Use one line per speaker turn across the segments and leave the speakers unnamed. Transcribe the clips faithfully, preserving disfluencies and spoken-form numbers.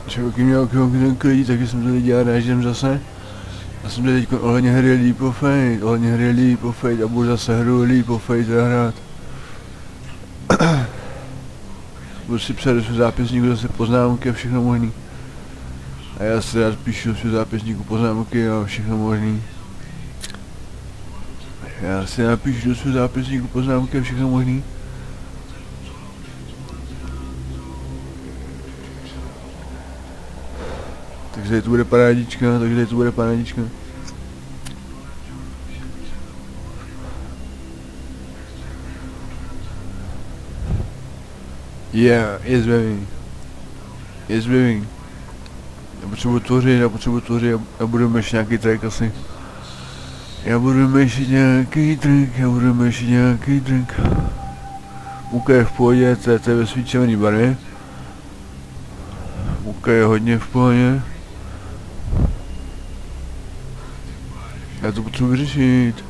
Člověk měl ten klidí, taky jsem to dělal, než jdem zase. Já jsem teď ohledně hry Leap of Fate, ohledně hry Leap of Fate a budu zase hru Leap of Fate hrát. Budu si psát do svého zápisníku zase poznámky a všechno možný. A já si rád píšu do svého zápisníku poznámky a všechno možný. Já si napíšu do svého zápisníku poznámky a všechno možný. Takže tady to bude parádička, takže tady to bude parádička. Yeah, yes baby. Yes baby. Já potřebuji tvořit, já potřebuji tvořit, já budu myšlet nějaký track asi. Já budu myšlet nějaký track, já budu myšlet nějaký track. Muka je v pohodě, to je ve svý červený barvě. Muka je hodně v pohodě. Já to potřebuji vyřešit.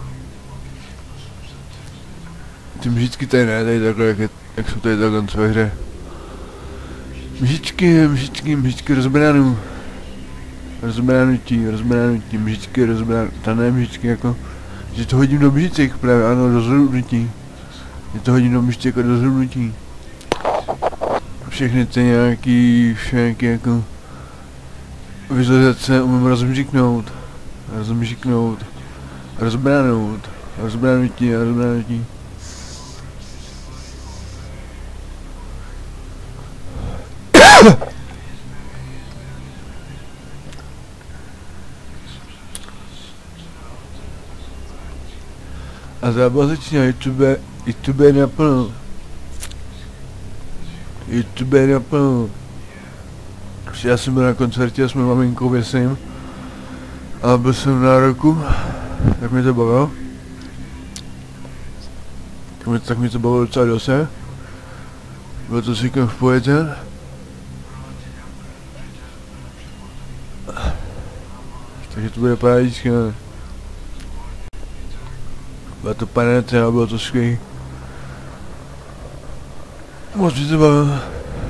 Ty mžičky tady ne, tady takhle, jak, je, jak jsou tady takhle ve hře. Mžičky, mžičky, mžičky rozbránu. Rozbránutí, rozbránutí, mžičky, rozbránutí, ta ne mžičky jako, že to hodím do mžiček právě, ano, rozhodnutí. Že to hodím do mžiček a rozhodnutí. Všechny ty nějaký, všechny jako vizualizace umím rozmžiknout. Rozmžiknout. Rozbránout. Rozbránutí a rozbránutí. A zábava začíná, YouTube, YouTube je naplno. YouTube je naplno. Já jsem byl na koncertě s mou maminkou, věsím. A byl jsem v nároku, tak mě to bavilo. Tak mě, tak mě to bavilo docela dose. Bylo to celkem v pohodě. Takže to bude parádička. Byla to parádička, bylo to skvělý. Moc mě to bavilo.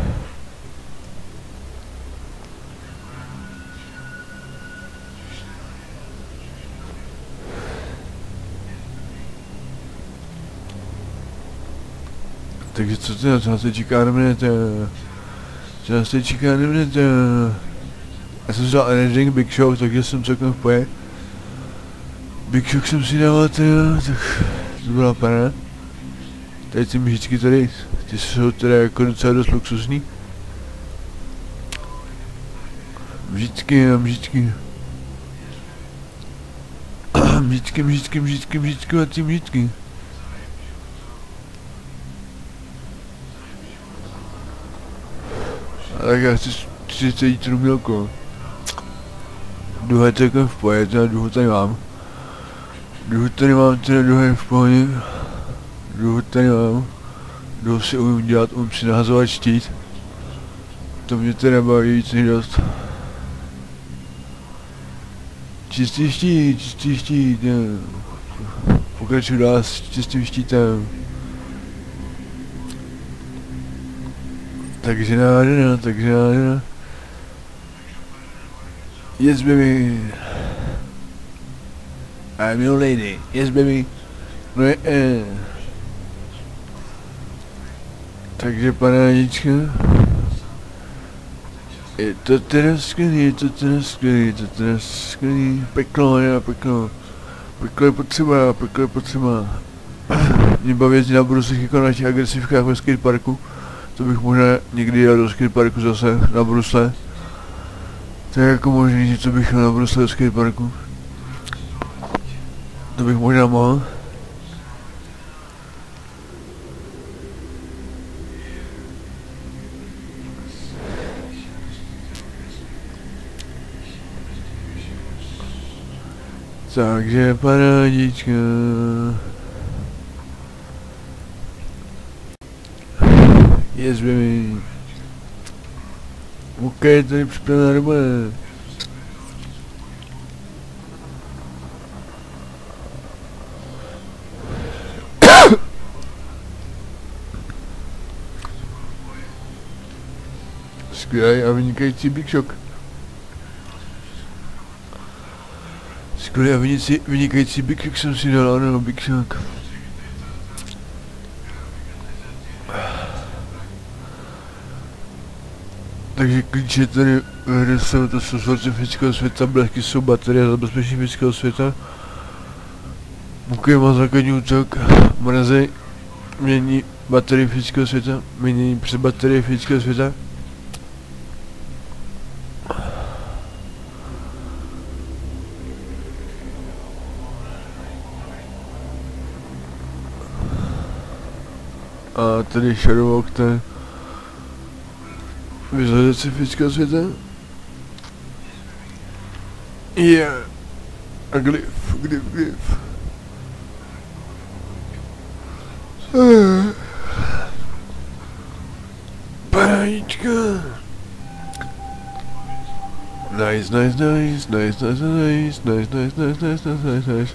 Takže co to, co nás teď čeká na mě, to co nás teď čeká na mě, to já jsem si dal Energy Big Shock, takže jsem celkem v poje. Big Shock jsem si dával, teda, tak to byla pana. Tady ty mžičky tady, ty jsou teda jako docela dost luxusní. Mžičky a mžičky. Mžičky, mžičky, mžičky, mžičky a ty mžičky. A tak já chci čtyřicet litrů milku. Duha je celkem v pohodě, teda duhu tady mám. Duhu tady mám, teda duha je v pohodě. Duhu tady mám. Duhu si umím dělat, umím si nahazovat štít. To mě teda baví víc než dost. Čistý štít, čistý štít, ne. Pokračuju dál s čistým štítem. Takže nádherná, takže nádherná. Yes baby. I'm your lady. Yes baby. No je eh. Takže panádička. Je to teda skvělý, je to teda skvělý, je to teda skvělý. Peklo, je peklo. Peklo je potřeba, peklo je potřeba. Mě baví jezdit na brusech jako na těch agresivkách ve skateparku. To bych možná někdy jel do skateparku zase na brusle. To je jako možný, že to bych jel na brusle do skateparku. To bych možná mohl. Takže parádička. Yes baby. OK, tady připravená doba. skvělý a vynikající Big Shock. Skvělý a vynikající, vynikající Big Shock jsem si dal, ano, Big Shock. Takže klíče tady ve hře jsou, to jsou vzorce fyzického světa, blesky jsou baterie za bezpečí fyzického světa. Muky má základní útok, mrazy mění baterie fyzického světa, mění přes baterie fyzického světa. A tady Shadow Walk, to je vizualizace fyzického světa. Yeah. A glyf, glyf, glyf. Parádička. Nice, nice, nice, nice, nice, nice, nice, nice, nice, nice, nice, nice.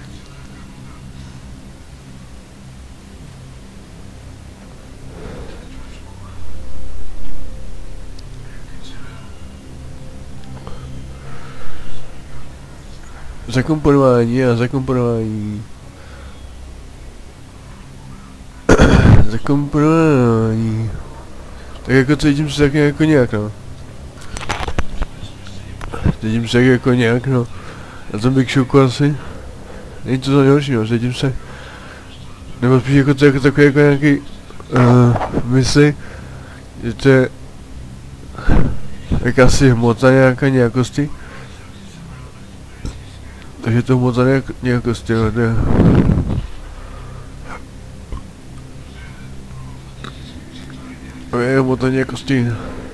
Zakomponování a zakomponování. Zakomponování. Tak jako cítím se taky jako nějak, no. Cítím se jako nějak, no. Na tom Big Shocku asi. Není to za nejhorší, no. Cítím se. Nebo spíš jako to jako takový jako nějaký uh, mysli, že to je jakási hmota nějaká nějakosti. Takže to hmota nějak, nějakosti, no. To je je hmota nějakosti.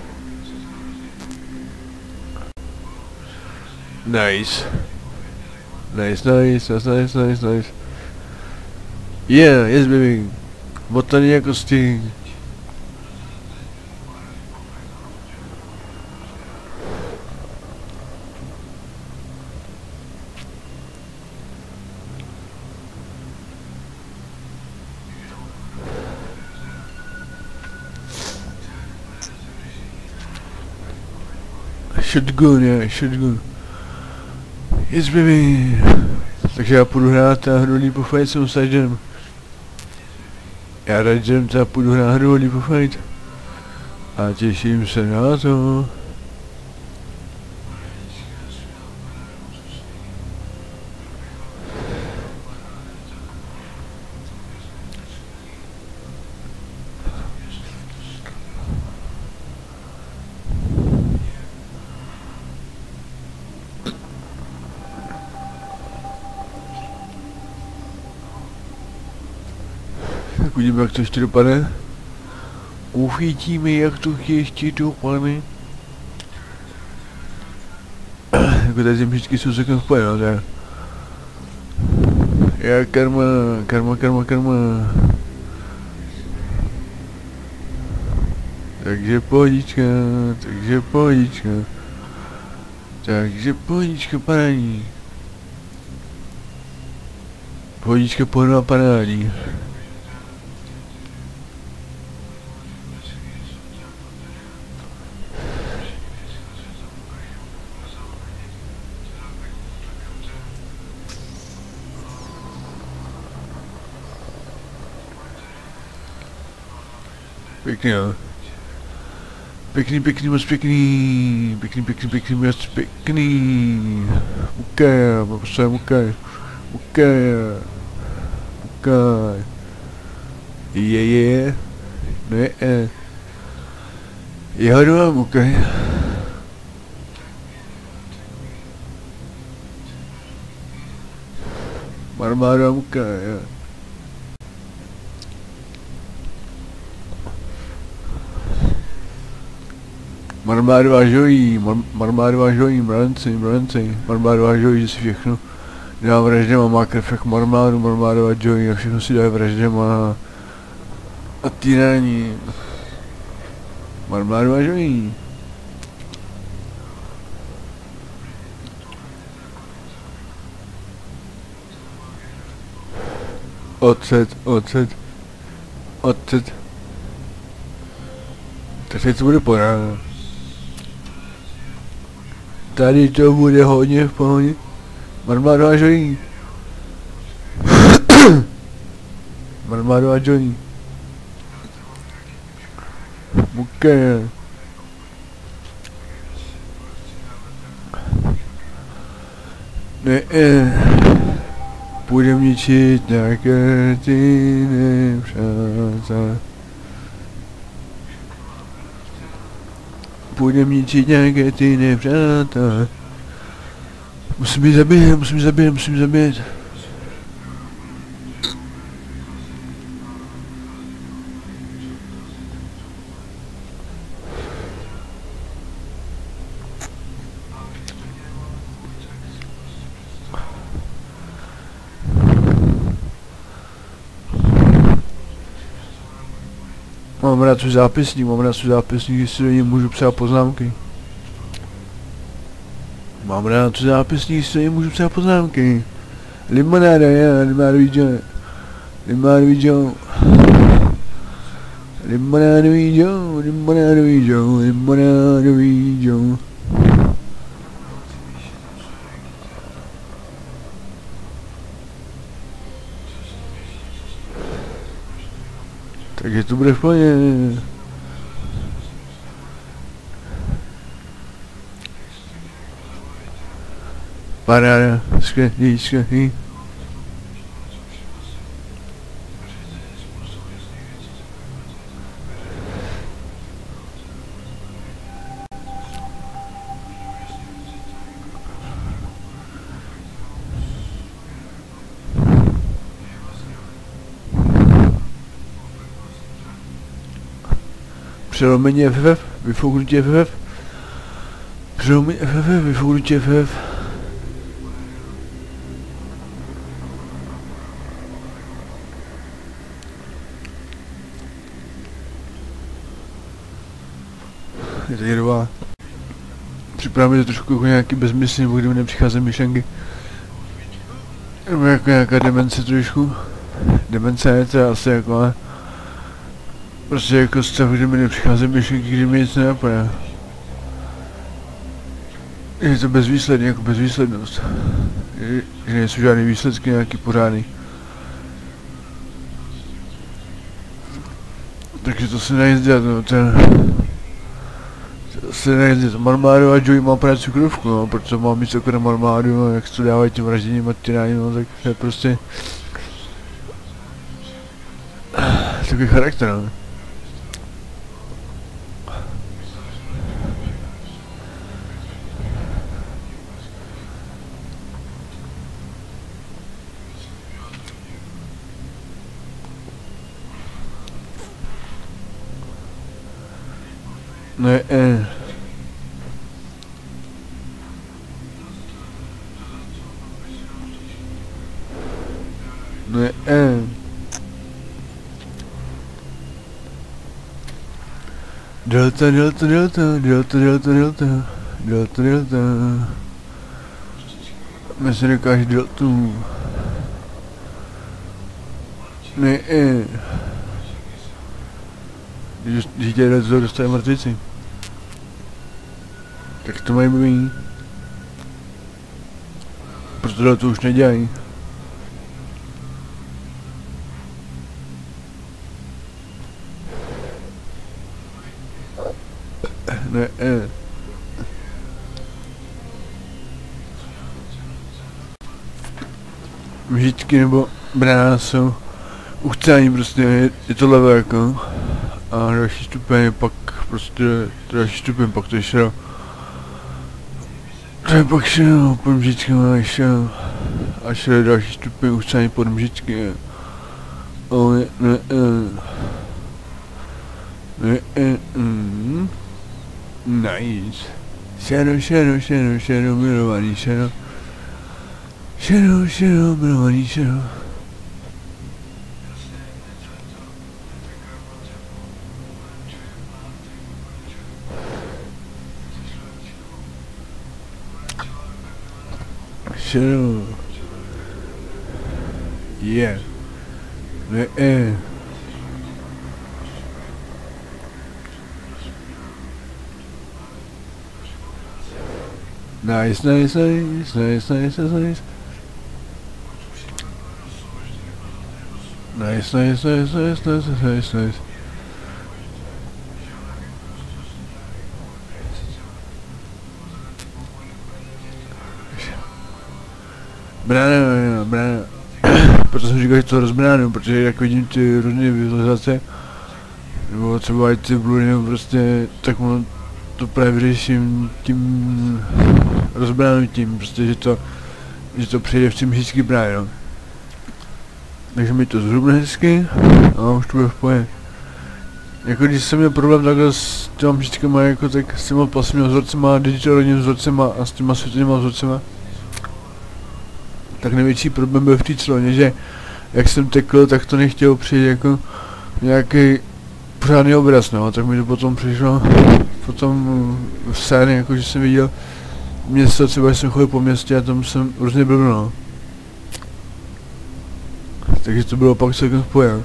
Nice. Nice, nice, nice, nice, nice, nice. Yeah, yes baby. Hmota nějakosti. Shotgun, yeah, shotgun. Yes baby. Takže já půjdu hrát a hru Leap of Fight jsem s Ragerem. Já Ragerem teda půjdu hrát hru Leap of Fight. A těším se na to. Tak uvidíme, jak to ještě dopadne. Uvidíme, jak to ještě dopadne. Jako tady zemřičky jsou celkem v pohodě, no tak. Já karma, karma, karma, karma. Takže pohodička, takže pohodička. Takže pohodička parádní. Pohodička pohodná parádní. Pěkný, jo. Pěkný, pěkný, moc pěkný. Pěkný, pěkný, pěkný, moc pěkný. Ukaj, posledně ukaj. Ukaj. Ukaj. Je, je. Ne, je. Já jdu vám ukaj. Marmádu vám ukaj, jo. Marmádová žojí, mar, marmádová žojí, mravenci, mravenci, marmádová žojí, že si všechno dá vraždem a má krev jak marmádu, marmádová žojí a všechno si dá vraždem a, a týrání. Marmádová žojí. Ocet, ocet, ocet. Tak teď to bude poráda. Tady to bude hodně v pohodě. Marmádo a Joey. Marmádo a Joey. Okay. Ne, ne. Půjdem ničit nějaké ty nepřátelé. Půjdem ničit nějaké ty nepřátelé. Musím být zabít, musím zabít, musím zabít. Mám rád svůj zápisník, mám rád svůj zápisník, jestli do něj můžu psát poznámky. Mám rád svůj zápisník, jestli do něj můžu psát poznámky. Limonáda, já, limonádový Joe. Limonádový Joe. Limonádový Joe, limonádový Joe, limonádový Joe. Takže to bude v pohodě. Paráda, skvělý, skvělý. Přelomení F F, vyfouknutí F F. Přelomení F F, vyfouknutí F F. Je to jedová. Připravíme to trošku jako nějaký bezmyslný, nebo kdyby nepřicházejí myšlenky. Nebo jako nějaká demence trošku. Demence je to asi jako, ale prostě jako stav, kdy mi nepřicházejí myšlenky, kdy mi nic nenapadá. Je to bezvýsledný, jako bezvýslednost. Je, že nejsou žádný výsledky nějaký pořádný. Takže to se nejde dělat, no, ten... To se nejde dělat. Marmádo a Joey má právě cukrovku, no, protože mám mít cukr na Marmádu, no, jak se to dávají tím vražděním a tyráním, no, tak je prostě... Takový charakter, no. Ne, eh. Ne, eh. Delta, delta, delta, delta, delta, delta, delta, delta. Mě se nekáže deltu. Ne, eh. Když dítě delta dostane mrtvici. Tak to mají být. Protože to už nedělají. Ne, ne. Mžičky nebo brána jsou uchcání, prostě je, je to levé jako. A další stupeň je pak prostě další stupeň pak to je šel. To je pak šel pod mžičkama a šel. A šel další stupeň uchcání pod mžičky. O ne, ne, ne. Ne, ne, ne. Nice. Shadow, shadow, shadow, shadow, milovaný shadow. Shadow, shadow, milovaný shadow. Shadow. Yeah. Ne, eh. Nice, nice, nice, nice, nice, nice. Nice, nice, nice, nice, nice, nice, nice. Bráno, bráno. Proto jsem říkal, že to rozbránu, protože jak vidím ty různé vizualizace, nebo třeba i ty blury, nebo prostě, tak ono to právě vyřeším tím rozbránutím, prostě, že to, že to přejde v tím hezky právě, no. Takže mi to zhrubne hezky a už to bude v pohodě. Jako když jsem měl problém takhle s těma mříčkama, jako tak s těma pasmými vzorcema, digitálními vzorcema a s těma světelnýma vzorcema, tak největší problém byl v té cloně, že jak jsem tekl, tak to nechtělo přijít jako nějaký pořádný obraz, no, tak mi to potom přišlo, potom v scéně, jako že jsem viděl město, třeba jsem chodil po městě a tam jsem různě blbl, no. Takže to bylo pak celkem v pohodě.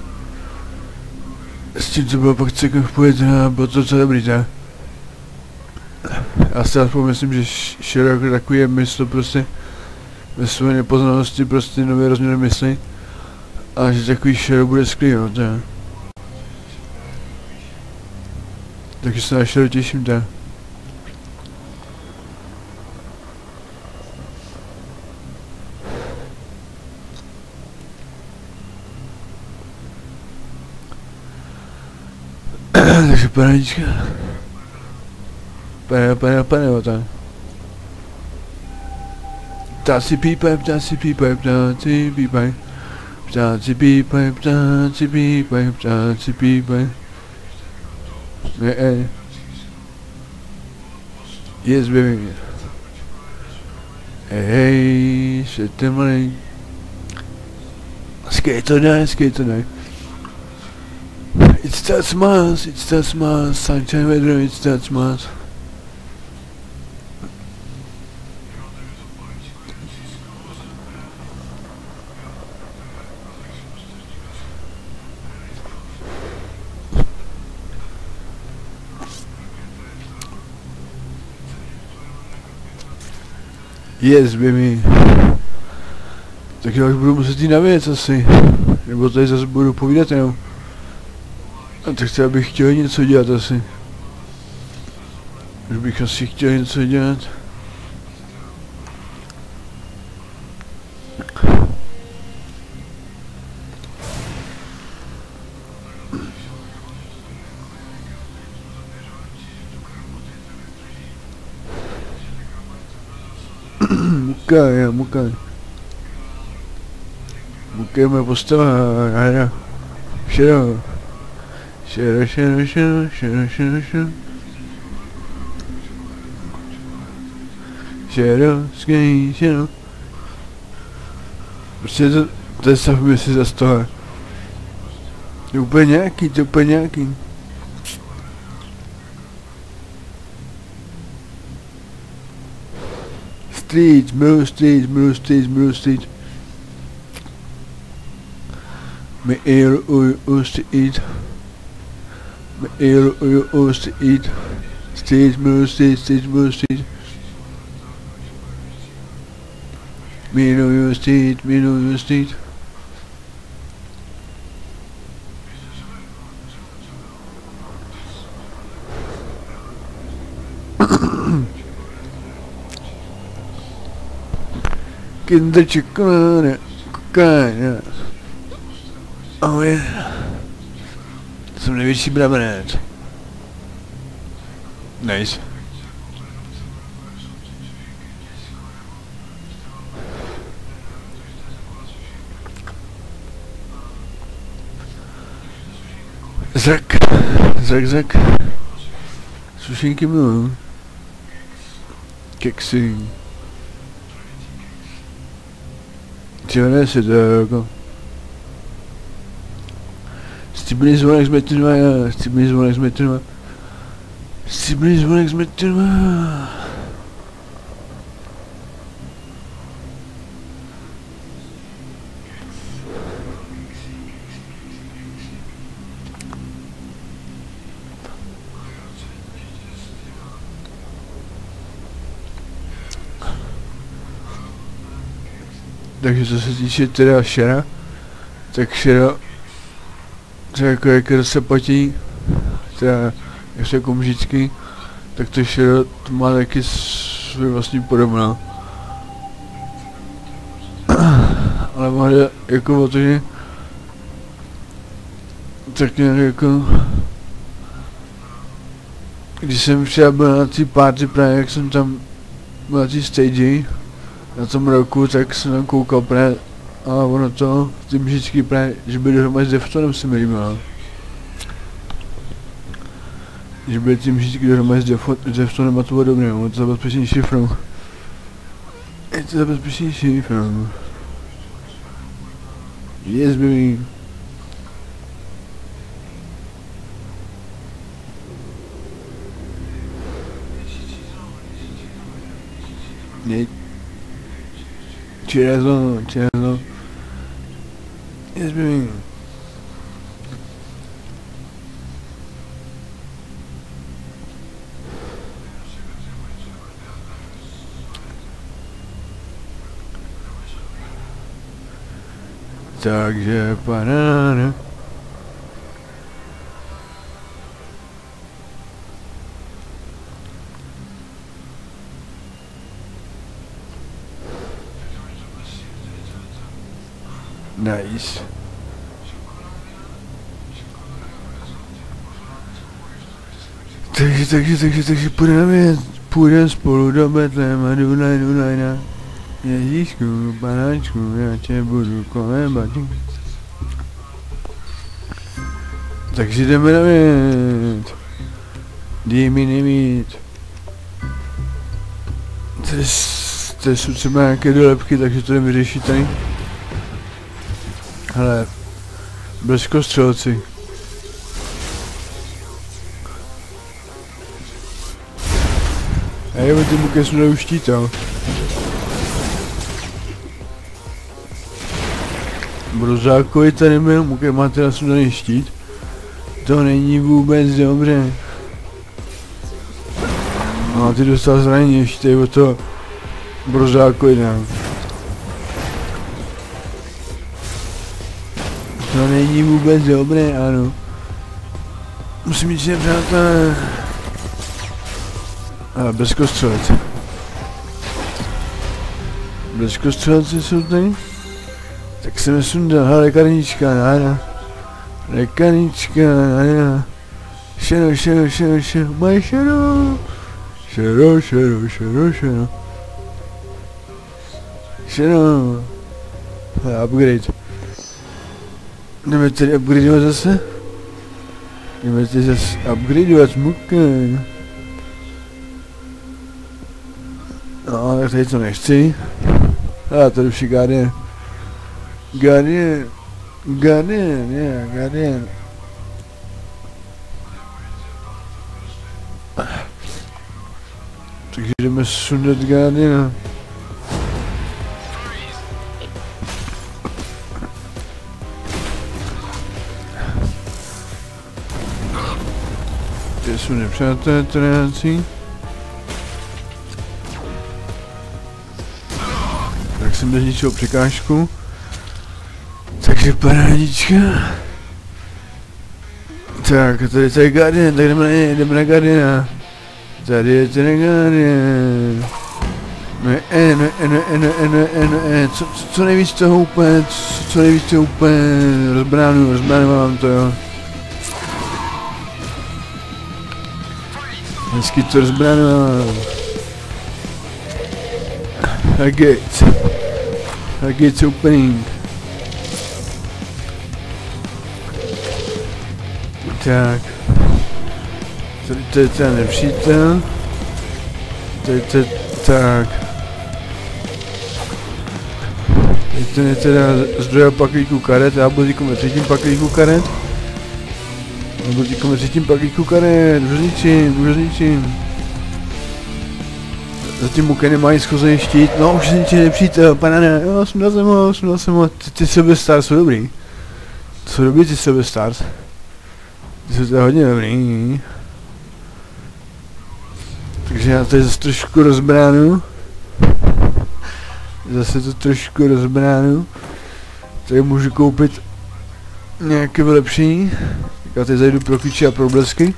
S tím to bylo pak celkem v pohodě, a bylo to docela dobrý, ne? Já si aspoň myslím, že široko takový je mysl prostě ve své nepoznalosti prostě nově rozměr mysli a že takový širok bude skvělý, no, to je. Takže se na širok těším, to je. Takže panáčka. Pane, pane, pane, o tak. Ptáci pípaj, ptáci pípaj, ptáci pípaj. Ptáci pípaj, ptáci pípaj, ptáci pípaj. Ne, ne. Yes, baby. Hey, shit, money. Skate to night, skate to night. It's that smiles, it's that smiles, sunshine weather, it's that smiles. Yes, baby. Tak já už budu muset jít na věc asi. Nebo tady zase budu povídat jenom. A tak třeba bych chtěl něco dělat asi. Už bych asi chtěl něco dělat. Mukaj, mukaj. Mukaj moje postava, hra. Šero. Šero, šero, šero, šero, šero, šero. Šero, skej, šero. Prostě to, to je stav si za toho. To je úplně nějaký, to je úplně nějaký. Street, middle street, middle street, middle street. Med ære og ost til et. Med ære og ost til et. Street, middle street, street, middle street. Middle street, middle street. Kinder chocolate, kokaina. Oh yeah. Jsem největší brabenec. Nice. Zrak, zrak, zrak. Sušenky miluju. Keksy. Tyjo, ne si to jako. Stříbrný zvonek s metrima, stříbrný zvonek s metrima. Stříbrný zvonek s metrima. takže co se týče teda Shera, tak Shera, to jako jak se platí, teda jak se jako vždycky, tak to Shera to má taky svůj vlastní podobná. Ale má jako o to, že tak nějak jako, když jsem včera byl na té party právě, jak jsem tam byl na té stage, na tom roku, tak jsem tam koukal právě, a ono to, ty mžičky právě, že byly dohromady s Deftonem, se mi líbilo. Že byly ty mžičky dohromady s Deftonem a to bylo dobré, je to zabezpečení šifrou. Je to zabezpečení šifrou. Yes, baby. Ne. Čerezo, čerezo. Yes, baby. Takže paráda. Nice. Takže, takže, takže, takže půjdeme, půjdeme spolu do Betléma, Dunaj, Dunajna. Ježíšku, panáčku, já tě budu kolebat. Takže jdeme na věd. Dej mi nemít. To jsou třeba nějaké dolepky, takže to jdeme vyřešit tady. Hele, bleskostřelci. A jo, ty buky jsem neuštítal. Brozákovi tady byl, muke má teda sundaný štít. To není vůbec dobře. No a ty dostal zranění ještě o to Brozákovi dám. To není vůbec dobré, ano. Musím jít si přátelé. Ale bleskostřelci. Bleskostřelci jsou tady. Tak jsem je sundal, hele, lékárnička, náda. Lékárnička, náda. Šero, šero, šero, šero, maj šero. Šero, šero, šero, šero. Šero. Hele, upgrade. Jdeme tedy upgradeovat zase? Jdeme tedy zase upgradeovat muka. No, tak tady to nechci. A tady už je Guardian. Guardian. Guardian, yeah, Guardian. Takže jdeme sundat Guardiana. Kde jsou nepřátelé tráci? Tak jsem nezničil překážku. Takže parádička. Tak, tady je Guardian, tak jdeme na něj, jdeme na Guardiana. Tady je ten Guardian. Ne, ne, ne, ne, ne, ne, ne, ne, co, co, co nejvíc toho úplně, co, co nejvíc toho úplně, rozbránu, rozbránu vám to, jo. Hezky to rozbránu vám. A gate. A gate's opening. Tak. Tady to je ten nepřítel. Tady to je tak. Tady ten je teda zdroj paklíku karet, já budu týkom ve třetím paklíku karet. Já budu týkom ve třetím paklíku karet, už zničím, už zničím. Zatím Muke nemají schozený štít, no už zničí nepřítel, panána, jo, sundal jsem ho, sundal jsem ho, ty, ty Sebestars jsou dobrý. Jsou dobrý ty Sebestars. Ty jsou teda hodně dobrý. Takže já tady zase trošku rozbránu. Zase to trošku rozbránu. Tady můžu koupit nějaké vylepšení. Tak já teď zajdu pro klíče a pro blesky.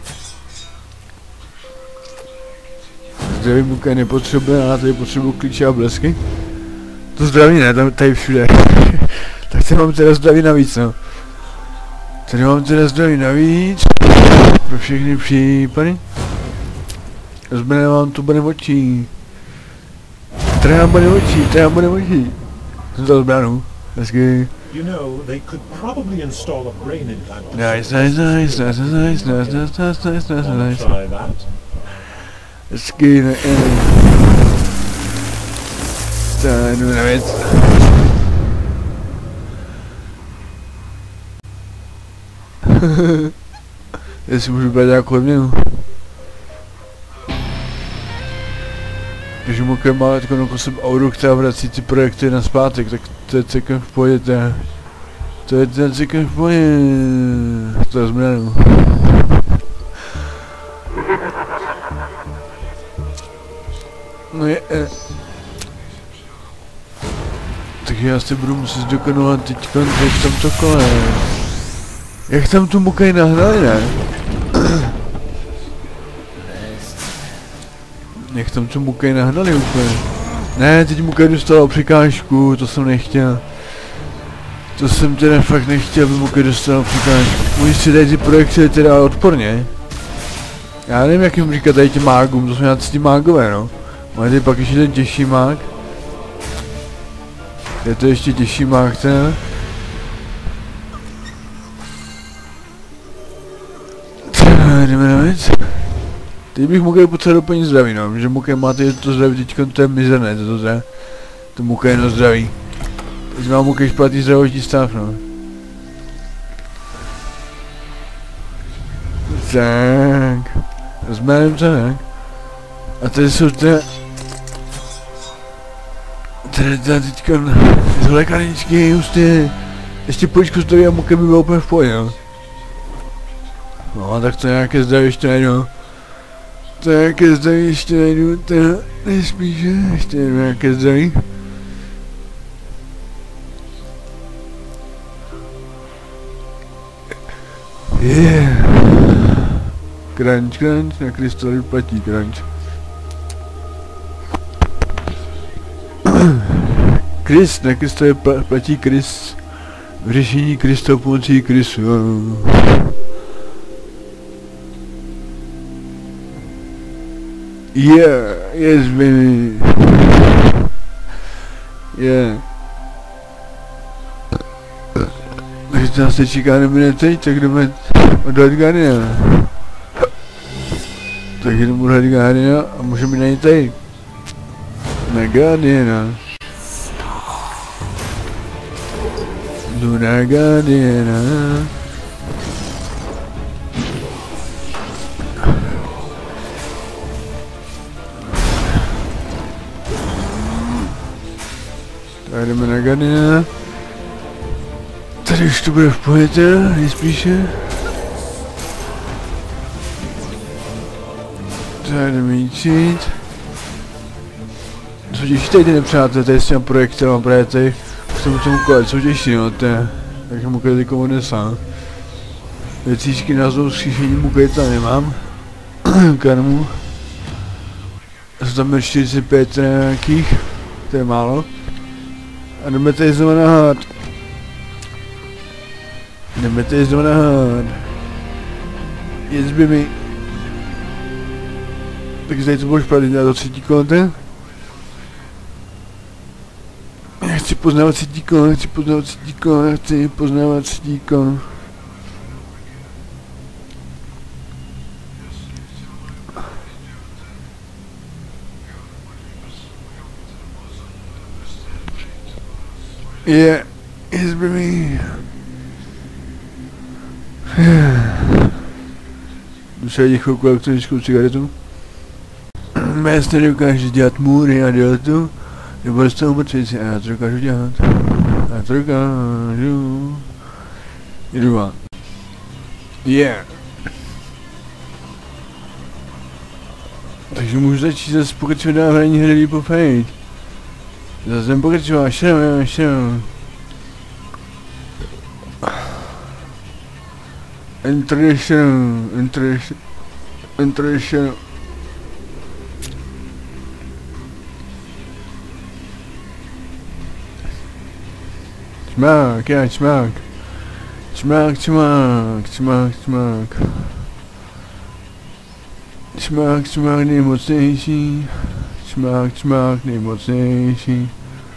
Zdraví buka nepotřebuje, ale tady potřebuji klíče a blesky. To zdraví ne, tam tady všude. Tak tady mám teda zdraví navíc, no. Tady mám teda zdraví navíc. Pro všechny případy. Rozběrne vám tu bude očí. Tady mám bude očí, tady mám bude očí. Jsem to rozbránu. Hezky.
You know, they could probably install a brain implant.
Nice, nice, nice, nice, nice, nice, nice, nice, nice, nice,
Wanna
nice.
try that?
Hezky, ne, ne. Tak, jdu na věc. Jestli můžu brát nějakou odměnu. Když mu má jako na sebe auru, která vrací ty projekty na zpátek, tak to je celkem v pohodě, to je... To je ten celkem v pohodě... To je zmranou. No je... Eh. Takže já si budu muset zdokonovat teďka, teď tam to kole. Jak tam tu mukaj nahnali, ne? Jak tam tu mukaj nahnali úplně. Ne, teď mukaj dostala překážku, to jsem nechtěl. To jsem teda fakt nechtěl, aby mukaj dostala překážku. Můžeš si tady ty projekty teda odporně. Já nevím, jak jim říkat tady těm mágům, to jsou nějaký ty mágové, no. Máme tady pak ještě ten těžší mák. Je to ještě těžší mák ten. Jdeme na věc. Teď bych mohl potřebovat doplnit zdraví, no, že Mukej má tady to zdraví teďka, to je mizerné, to zdraví. To Mukej no zdraví. Teď má Mukej špatný zdravotní stav, no. Tak. Rozměrem to, tak. A tady jsou ty... Tady tady teďka... Z lékárničky, hustě. Ještě poličku zdraví a Mukej by byl úplně v pohodě, no. No, tak to nějaké zdraví ještě najdu. To nějaké zdraví ještě najdu, to nejspíše, ještě nějaké zdraví. Yeah. Crunch, crunch, na krystaly platí crunch. Chris, na krystaly platí Chris. V řešení Krista pomocí Chrisu. Yeah, yes baby. Yeah. Takže nás teď čeká nebude teď, tak jdeme oddat Guardiana. Tak jdeme oddat Guardiana a můžeme najít tady. Na Guardiana. Jdu na Guardiana. Tak jdeme na Guardiana. Tady už to bude v pohodě, nejspíše. Tady jdeme jít. Jsou těžší tady ty nepřátelé, tady s těma projektem a právě tady k tomu tomu kole, jsou těžší, no to je. Takže mu klid jako odnesám. Věcíčky na znovu zkříšení mu klid tam nemám. Karmu. Jsou tam čtyřicet pět nějakých, to je málo. A jdeme tady znovu na hard. Jdeme tady znovu na hard. Yes baby. Takže tady to bylo špatný, já to třetí konte. Já chci poznávat třetí kon, já chci poznávat třetí kon, já chci poznávat třetí kon. Yeah, yes baby. Jdu se jít chvilku elektronickou cigaretu. Mést nedokáže dělat můry a dělat to, nebo z toho mrtvici, a já to dokážu dělat. Já to dokážu. Jdu vám. Yeah. Takže můžu začít zase pokračovat dávání hry po Fate. Zase jdem pokračovat, šedem, šedem. International, international, international. Čmák, já čmák. Čmák, čmák, čmák, čmák. Čmák, čmák nejmocnější. Čmák, čmák nejmocnější.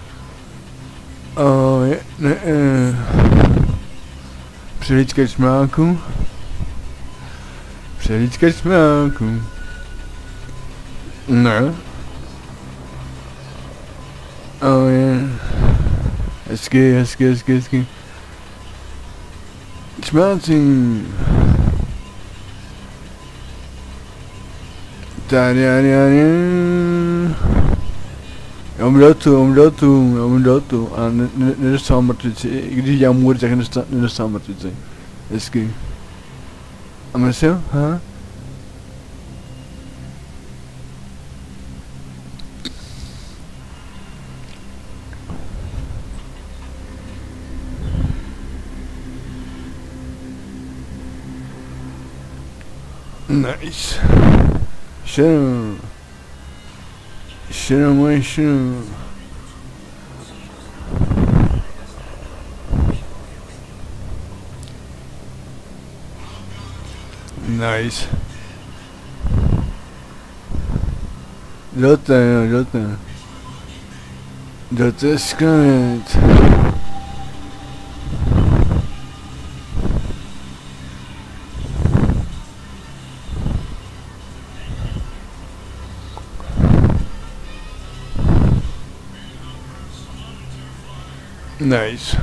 O, je, ne, ne. Přelíčka čmáku. Přelíčka čmáku. Ne. O, je. Hezky, hezky, hezky, hezky. Čmáci. Tady, tady, tady. Já mám dotu, já mám dotu, já mám dotu a ne, ne, nedostávám mrtvici, i když dělám můry, tak nedostávám mrtvici. Hezky. A myslím, ha? Nice. Shadow. Shadow, my shadow. Nice. Dotte, dotte. Dotte skvět. Nice.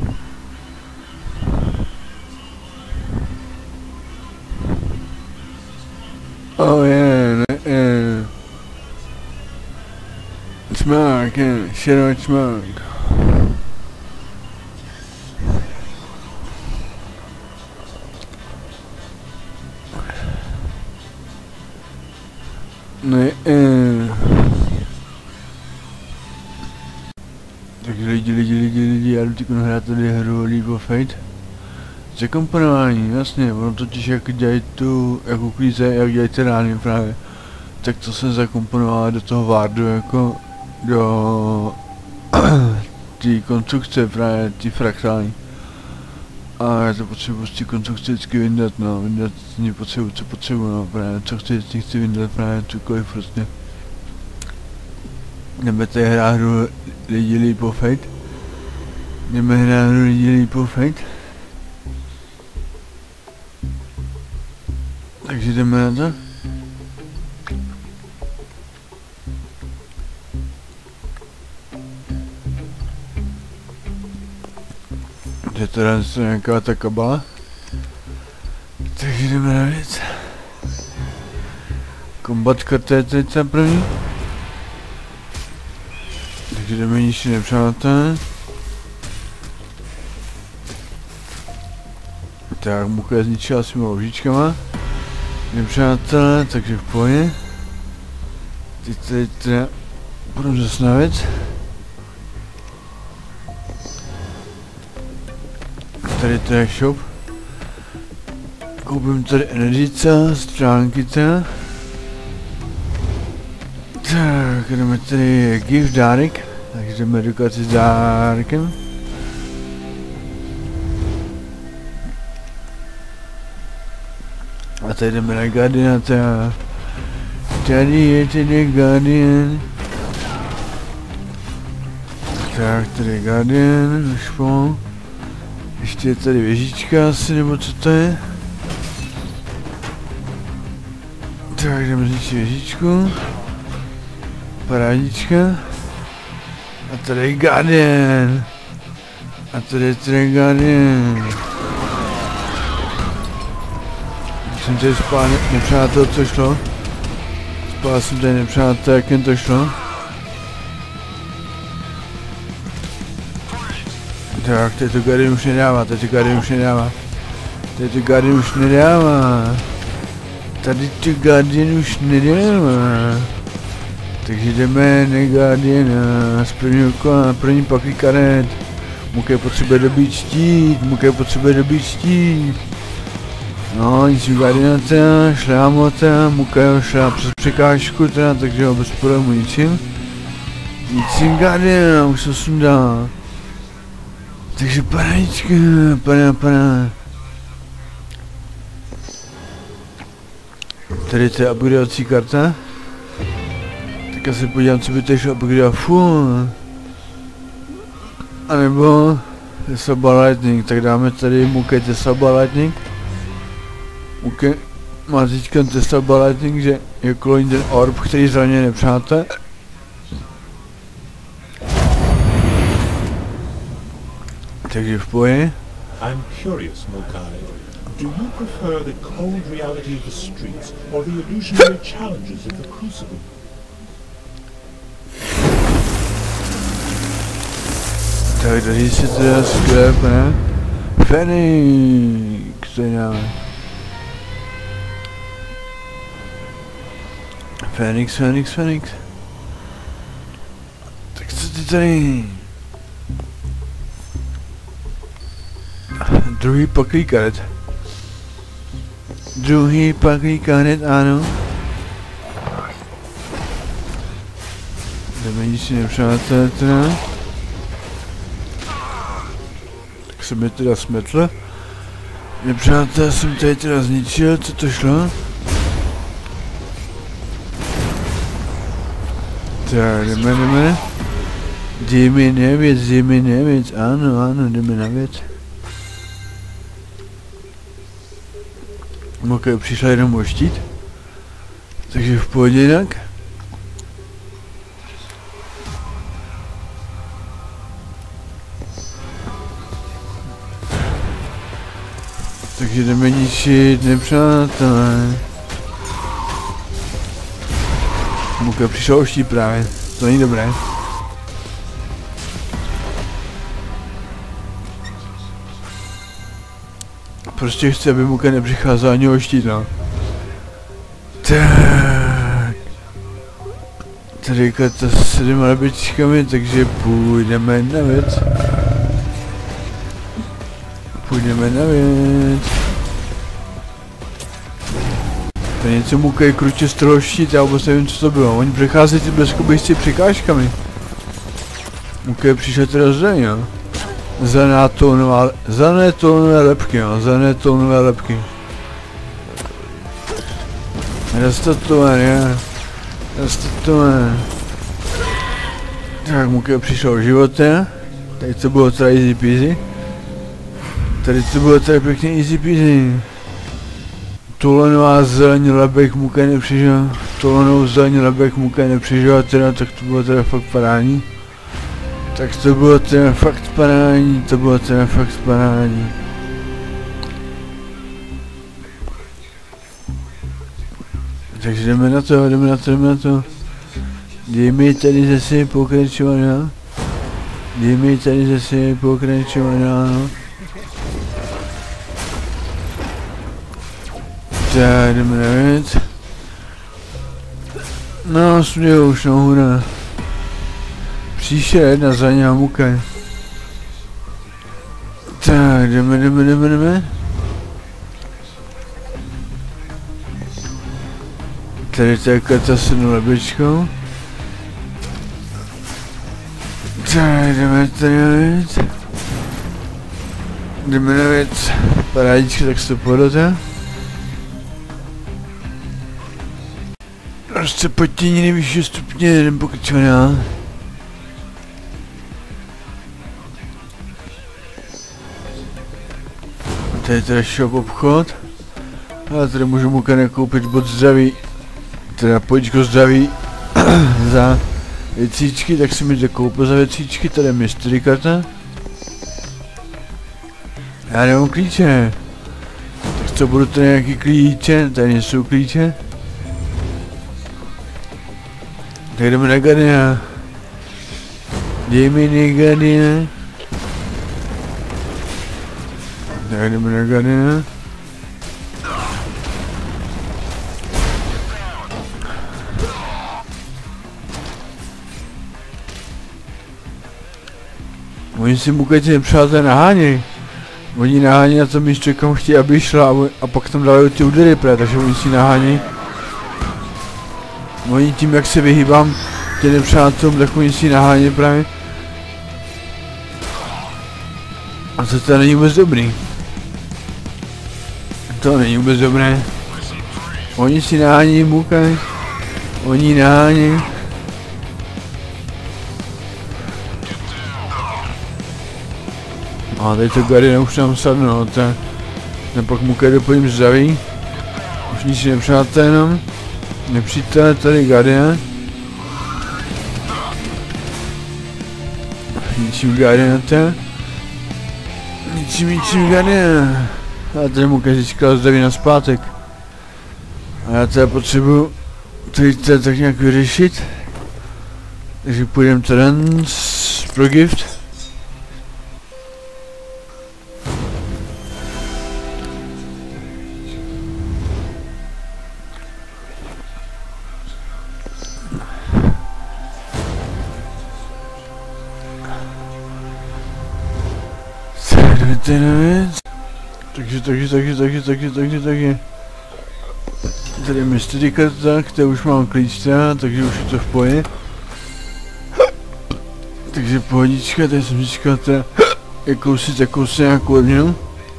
Oh yeah, yeah. Smoke, yeah, shit on smoke. Ne, eh. Tak lidi, lidi, lidi, lidi, já jdu teď hrát tady hru Leap of Fate. Zakomponování, jasně, ono totiž jak dělají tu, jak uklíze, jak dělají ty rány právě. Tak to jsem zakomponoval do toho Wardu jako do té konstrukce právě, ty fraktální. A já to potřebuji z té konstrukce vždycky vyndat, no, vyndat z ní potřebuji, co potřebuji, no, právě, co chci, z ní chci vyndat právě cokoliv prostě. Jdeme tady hrát hru lidi Leap of Fate. Jdeme hrát hru lidi Leap of Fate. Takže jdeme na to. Je to raz nějaká ta kabala. Takže jdeme na věc. Kombatka to je teď ta první. Takže jdeme nižší nepřátelé. Tak, Muka je zničila svýma ložičkama. Nepřátelé, takže v pohodě. Teď tady teda půjdeme zase na věc. Tady to je shop. Koupím tady energice, stránky teda. Tak, jdeme tady gift dárek. Takže jdeme edukaci s dárkem. A tady jdeme na Guardiana, teda. Tady je tady Guardian. Tak, tady je Guardian, už po. Ještě je tady věžička asi, nebo co to je? Tak, jdeme zničit věžičku. Parádička. A tady je Guardian. A tady je tady Guardian. Jsem tady spál ne nepřátel, co šlo. Spál jsem tady nepřátel, jak jen to šlo. Tak, teď to Guardian už nedává, teď to Guardian už nedává. Teď to Guardian už nedává. Tady to Guardian už nedává. Takže jdeme na Guardiana z prvního kola, první paklí karet. Muké potřebuje dobít štít, Muké potřebuje dobít štít. No, nic u Guardiana teda, šlámo teda, Muké ho šlá přes překážku teda, takže ho bez problému ničím. Ničím Guardiana, už se sundá. Takže paráčka, padá, padá. Tady to je upgradeovací karta. Tak já se podívám, co by to šlo upgradeovat. Fuuu. A nebo Tesla Lightning, tak dáme tady Muké Tesla Lightning. Muké má teďka Tesla Lightning, že je kolem ten orb, který zraně nepřátel. Takže v poje.
I'm curious, Mukai. Do you prefer the cold reality of the streets or the illusionary challenges of the Crucible?
Tak tady si teda sklep, ne? Fenix, co dáme? Fenix, Fenix, Fenix. Tak co ty tady? Druhý paklí karet. Druhý paklí karet, ano. Jdeme nic si nepřátelé teda. Tak jsem je teda smetl. Nepřátelé jsem tady teda zničil, co to šlo? Tak jdeme, jdeme. Jdeme na věc, jdeme na věc, ano, ano, jdeme na věc. Muké přišla jenom o štít. Takže v pohodě jinak. Takže jdeme ničit nepřátelé. Muké přišla o štít právě. To není dobré. Prostě chci, aby Muké nepřicházel ani o štít, no. Tak. Tady to s těma lebičkami, takže půjdeme na věc. Půjdeme na věc. To je něco Muké krutě z toho štít, já vůbec nevím, co to bylo. Oni přecházejí ty bezkobejsci překážkami. Muké přišel teda zde, jo. Zanetónové, zanetónové lepky, jo, zanetónové lepky. Restatované, restatované. Tak Muké přišel o životě. Tady to bylo teda easy peasy. Tady to bylo teda pěkně easy peasy. Tulenová zeleň lebek Muké nepřežil. Tulenou zeleň lebek Muké nepřežil, teda tak to bylo teda fakt parádní. Tak to bylo teda fakt parádní, to bylo teda fakt parádní. Takže jdeme na to, jdeme na to, jdeme na to. Dej mi tady zase pokračovat, jo? Dej mi tady zase pokračovat, jo? Tak jdeme na věc. No, směl už no hura. Příště jedna za ně a Muké. Tak, jdeme, jdeme, jdeme, jdeme. Tady to je karta s jednou lebičkou. Tak, jdeme tady na věc. Jdeme na věc. Parádička, tak se to podaře. Prostě potění nejvyšší stupně, jdem pokračovat dál. Tady je teda shop obchod. A tady můžu Muké nakoupit bod zdraví. Teda pojďko zdraví za věcíčky, tak si mi to koupil za věcíčky, tady je mystery karta. Já nemám klíče. Tak co budu tady nějaký klíče, tady nejsou klíče. Tak jdeme na Guardiana. Dej mi na Guardiana. Tak jdeme na Guardiana. Oni si bukají nepřátelé naháněj. Oni nahánějí na tom místě, kam chtějí, aby šla a, a pak tam dávají ty údery, pre, takže oni si nahánějí. Oni tím, jak se vyhýbám těm nepřátelům, tak oni si nahánějí právě. A to teda není vůbec dobrý. To není vůbec dobré. Oni si nahánějí, bukají. Oni nahánějí. A tady to Guardian už tam sadne, no, tak pak mu Kaido po jim zdraví. Už nic si nepřáte jenom. Nepřítel, tady Guardian. Ničím Guardian, tak. Ničím, ničím Guardian. A tady mu Kaido říkal zdraví na zpátek. A já teda potřebuji tady teda tak nějak vyřešit. Takže půjdem teda pro gift. Takže, takže, takže, takže, takže, takže, takže. Tady je mystery karta, kde už mám klíč teda, takže už je to v pohodě. Takže pohodička, tady jsem říkal teda, jakousi, jakousi nějakou odměnu.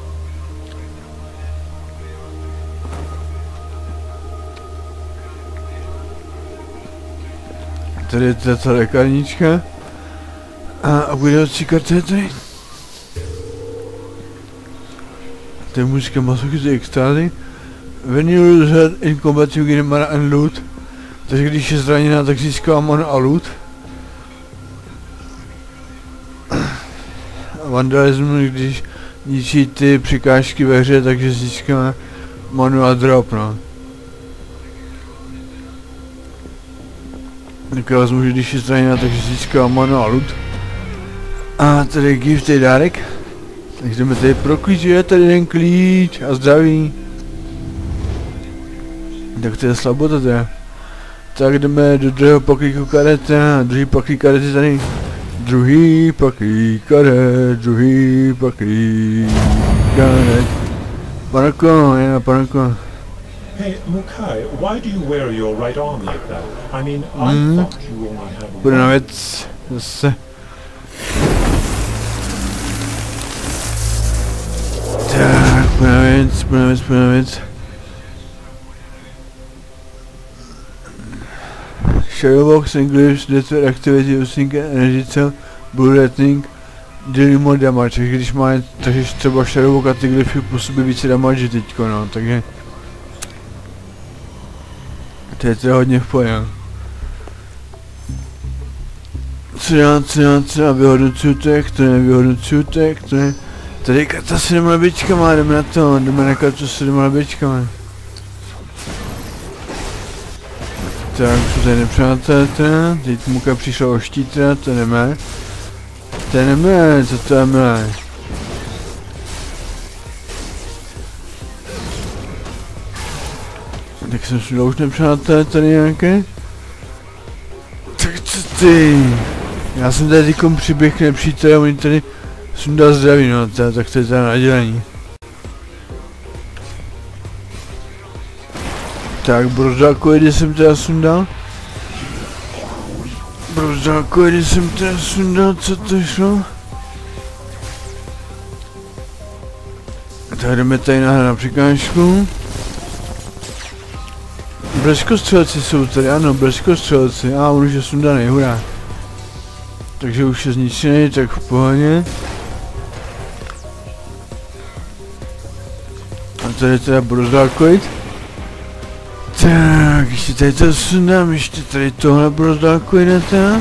Tady je teda ta lékárnička. A, a bude další karta je tady. To je muzika masochisty extázy. When you lose health in combat you gain mana and loot. Takže když je zraněná, tak získá mana a loot. Vandalism, když ničí ty překážky ve hře, takže získá manu a drop, no. Tak já vezmu, že když je zraněná, takže získá manu a loot. A tady gift je dárek. Takže jdeme tady pro klíč, je tady ten klíč a zdraví. Tak to je slabota teda. Tak jdeme do druhého paklíku karet, druhý paklík karet je tady. Druhý paklík karet, druhý paklík karet. Panako, já panako.
Hey, Mukai, why do you wear your right arm like that? I mean, I
mm.
thought you only had one.
Bude na věc, zase. Tak, bude na věc, bude na věc, bude na věc. Shadowbox English, Network Activity using Energy Cell, Blue Lightning, dealing more damage, takže když má, takže třeba Shadowbox a ty glyfy působí více damage teďko, no, takže to je teda hodně v pohodě. Co já, co já, co já vyhodnocuju tak, to je vyhodnocuju tak, to je tady karta s sedma nabíčkama, jdeme na to, jdeme na kartu s sedma nabíčkama. Tak, co tady nepřátelé teda, teď Muka přišla o štít teda, to nemá. To nemá, co to je milé. Tak jsem si už nepřátelé tady nějaké. Tak co ty? Já jsem tady týkom přiběh nepřítele, oni tady sundal zdraví, no, teda, tak to je teda nadělení. Tak, brozdákoidy jsem teda sundal. Brozdákoidy jsem teda sundal, co to šlo? Tak jdeme tady na, na překážku. Bleskostřelci jsou tady, ano, bleskostřelci. A on už je sundaný, hurá. Takže už je zničený, tak v pohodě. A tady je teda brozdákoid. Tak, ještě tady to sundám, ještě tady tohle brozdákoida teda.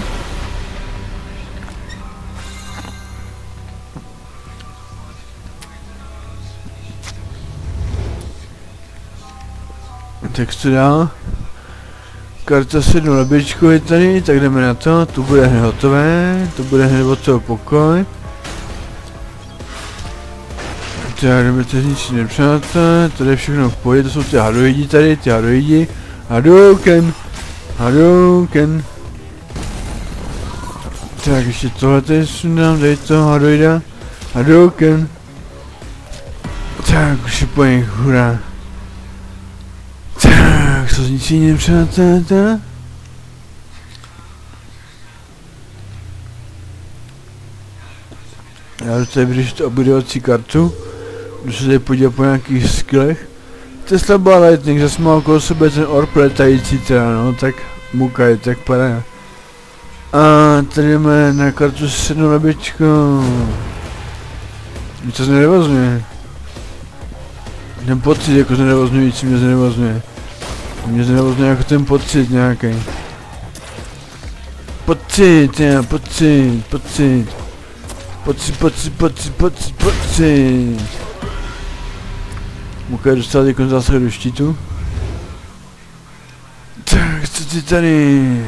Tak co dál? Karta sedm lebečků je tady, tak jdeme na to, tu bude hned hotové, to bude hned od toho pokoj. Tak jdeme teď ničit nepřátelé, tady je všechno v pohodě, to jsou ty hadoidi tady, ty hadoidi. Hadouken! Hadouken! Tak ještě tohle tady sundám, dej to, Hadojda. Hadouken. Tak, už je po nich, hurá. Tak, co zničení nepřátelé. Já jdu tady vyřešit upgradeovací kartu. Jdu se tady podívat po nějakých skillech. Tesla byla Lightning, zase má okolo sebe ten orb letající teda, no, tak mukaj, tak padá. A tady jdeme na kartu s jednou nabíječkou. Nic se nervozňuje. Ten pocit jako znervozňující mě znervozňuje. Mě znervozňuje jako ten pocit nějaký. Pocit, já, pocit, pocit. Pocit, pocit, pocit, pocit, pocit. Mukaj dostal jako zásah do štítu. Tak, co ty tady?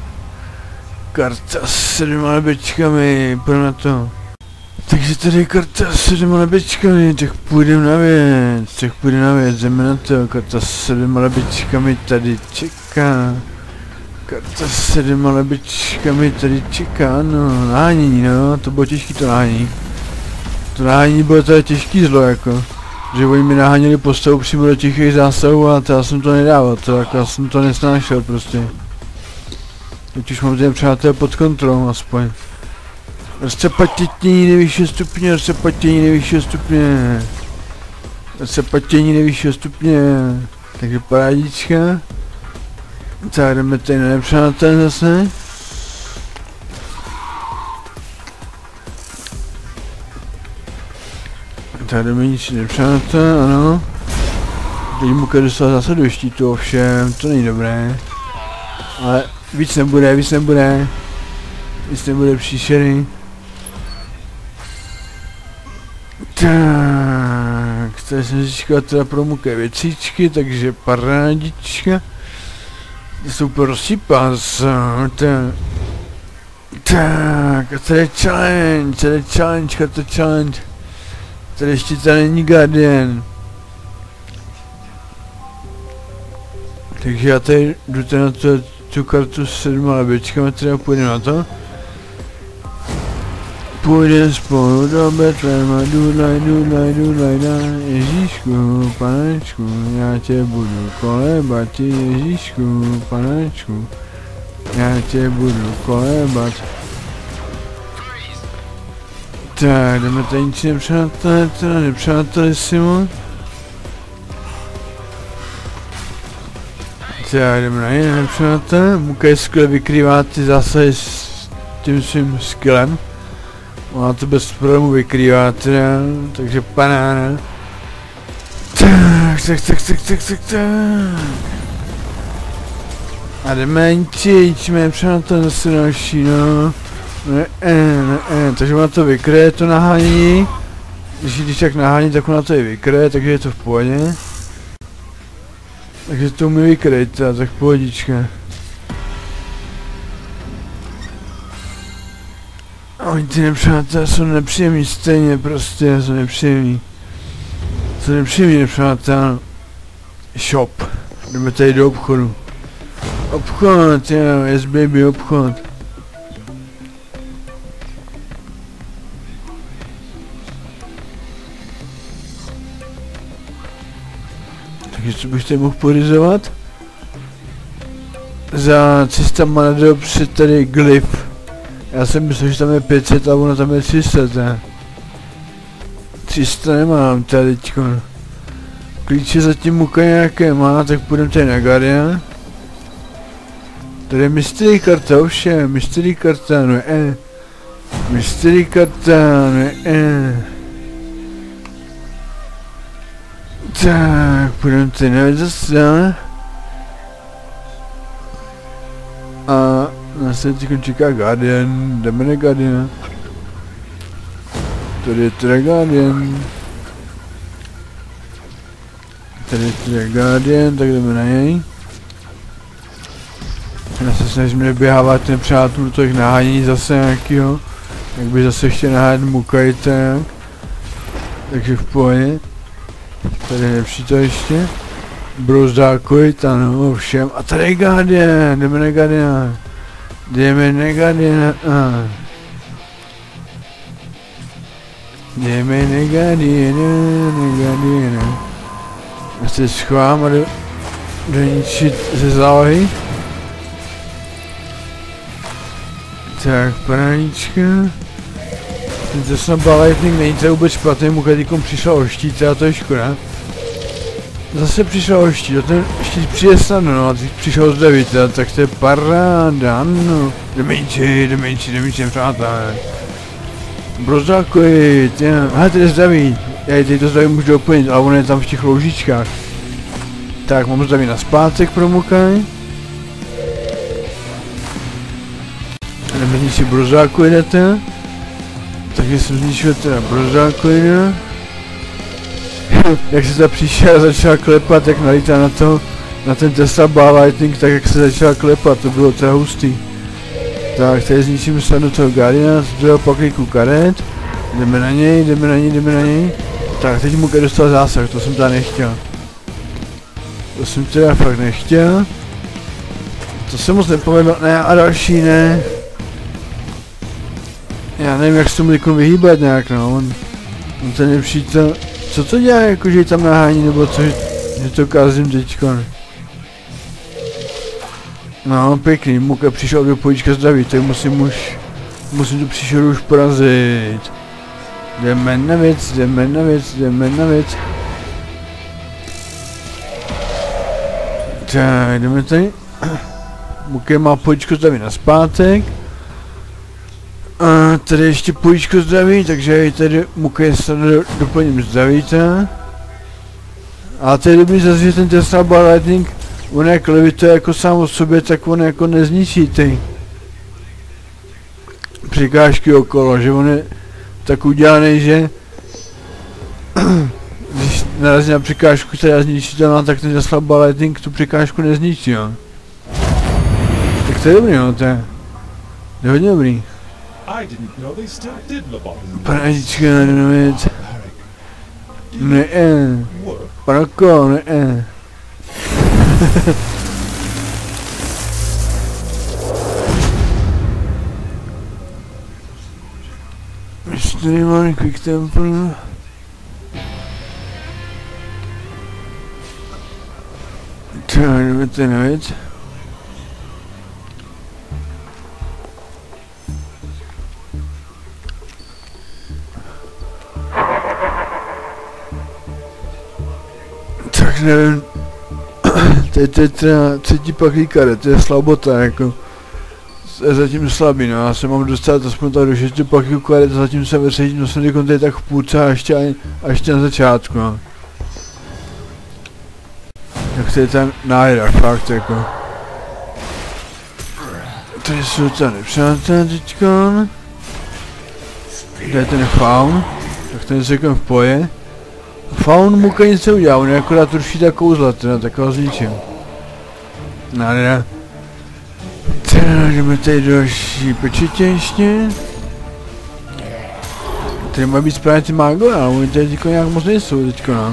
Karta s sedma nebečkami, půjdeme na to. Takže tady je karta s sedma nebečkami, tak půjdeme na věc, tak půjdeme na věc, jdeme na to. Karta s sedma nebečkami tady čeká. Karta s sedma nebečkami tady čeká, no, nahánění, no, to bylo těžký to nahánění. To nahánění bylo tady těžký zlo, jako. Že oni mi naháněli postavu přímo do tichých zásahů a to já jsem to nedával, to jako já jsem to nesnášel prostě. Teď už mám ten přátel pod kontrolou aspoň. Rozcepatění nejvyššího stupně, rozcepatění nejvyššího stupně. Rozcepatění nejvyššího stupně. Takže parádička. Tak jdeme tady na nepřátel zase. Tak jdeme nic nepřátel, ano. Teď Mukaj dostal zase do štítu, ovšem, to není dobré. Ale víc nebude, víc nebude. Víc nebude příšery. Tak, tady jsem získal teda pro Mukaj věcičky, takže parádička. To jsou úplně rozsypá zase. Tak, a tady je challenge, tady je challenge, karta challenge. Tady ještě tady není Guardian. Takže já tady jdu tady na tu, tu kartu s sedma lebečkami, teda půjdeme na to. Půjdeme spolu do Betlema, dudlaj, dudlaj, dudlaj, daj, Ježíšku, panečku, já tě budu kolebat, Ježíšku, panečku, já tě budu kolebat. Tak, jdeme tady nic nepřátelé, teda nepřátelé Simon. Tak, jdeme na jiné nepřátelé, Mukaj skvěle vykrývá ty zásahy s tím svým skillem. Ona to bez problémů vykrývá teda, takže panána. Tak, tak, tak, tak, tak, tak, tak. A jdeme ničíme, přátelé zase další, no. Ne, ne, ne, takže ona to vykryje, to nahánění. Když když tak nahání, tak ona to i vykryje, takže je to v pohodě. Takže to umí vykryt, tak pohodička. A oni ty nepřátelé jsou nepříjemní stejně, prostě jsou nepříjemní. Jsou nepříjemní nepřátelé. Shop. Jdeme tady do obchodu. Obchod, jo, yes baby, obchod. Takže co bych tady mohl pořizovat? Za tři sta mana před tady glyf. Já jsem myslel, že tam je pět set a ono tam je tři sta, ne? tři sta nemám tady teďko. Klíče zatím Mukaj nějaké má, tak půjdeme tady na Guardian. Tady je mystery karta, ovšem, mystery karta, no eh. Mystery karta, no eh. Tak, půjdeme tady na zase. A nás teď čeká Guardian, jdeme na Guardian. Tady je teda Guardian. Tady je teda Guardian, tak jdeme na něj. Já se snažím neběhávat nepřátel do těch nahánění zase nějakýho. Jak by zase chtěl nahánět Mukaj tak. Takže v pohodě. Tady je lepší to ještě. Brouzdálkovit, ano, ovšem. A tady je Guardian, jdeme na Guardian. Jdeme negadina, a. Jdeme negadina, negadina. Já se schovám a do, do ničit ze zálohy. Tak, panáčka. Tento snad Lightning není to vůbec špatný, mu kdykom přišel o štít, a to je škoda. Zase přišel o štít, a ten štít přijde snadno, no a teď přišel z devíta, tak to je paráda, no. Demenči, demenči, demenči, přátelé. Brozákojit, já, aha, tady je zdraví. Já teď to zdraví můžu doplnit, ale on je tam v těch loužičkách. Tak, mám zdraví na zpátek pro Mukaj. Jdeme zničit brozákojidete. Takže jsem zničil teda brozákojida. Jak se ta příšera začala klepat, jak nalítá na to, na ten Tesla Ball Lightning, tak jak se začala klepat, to bylo teda hustý. Tak, tady zničím se do toho Guardiana, z druhého pakliku karet. Jdeme na něj, jdeme na něj, jdeme na něj. Tak, teď Mukaj dostal zásah, to jsem teda nechtěl. To jsem teda fakt nechtěl. To se moc nepovedlo, ne, a další ne. Já nevím, jak se tomu někomu vyhýbat nějak, no, on, on ten nepřítel, co to dělá, jako že ji tam nahání, nebo co, že, že to kázím teďko, ne? No, pěkný, Mukaj přišel do pojíčka zdraví, tak musím už, musím tu příšeru už porazit. Jdeme na věc, jdeme na věc, jdeme na věc. Tak, jdeme tady. Mukaj má pojíčko zdraví na zpátek. A tady ještě pojíčko zdraví, takže tady Mukaj se do, doplním zdravíta. A to je dobrý zase, že ten Tesla Ball Lightning, on jak levituje jako sám o sobě, tak on jako nezničí ty překážky okolo, že on je tak udělaný, že když narazí na překážku, která zničí to, tak ten Tesla Ball Lightning tu překážku nezničí, jo. Tak to je dobrý, no, to je, to je hodně dobrý. Panáčka, no věc. Ne, panoko, ne. Mystery Man, Quick Temple. Tak, jdeme tady na věc. Tak nevím, to je teda třetí paklík karet, to je slabota, jako, je zatím slabý, no, já se mám dostat aspoň tak do šesti paklíků karet, zatím se ve třetím, no jsem teď tady tak v půlce a ještě, a ještě na začátku, no. Tak to je ten nájrak, fakt, jako. Tady jsou tady nepřátelé teďkon. Kde je ten faun, tak ten se v poje. Faun Mukaj nic neudělá, on je akorát ruší ta kouzla, teda takového zničím. Nádhera. Teda jdeme tady další pečetě ještě. Tady mají být správně ty mágové, ale oni tady teďko nějak moc nejsou teďko, no.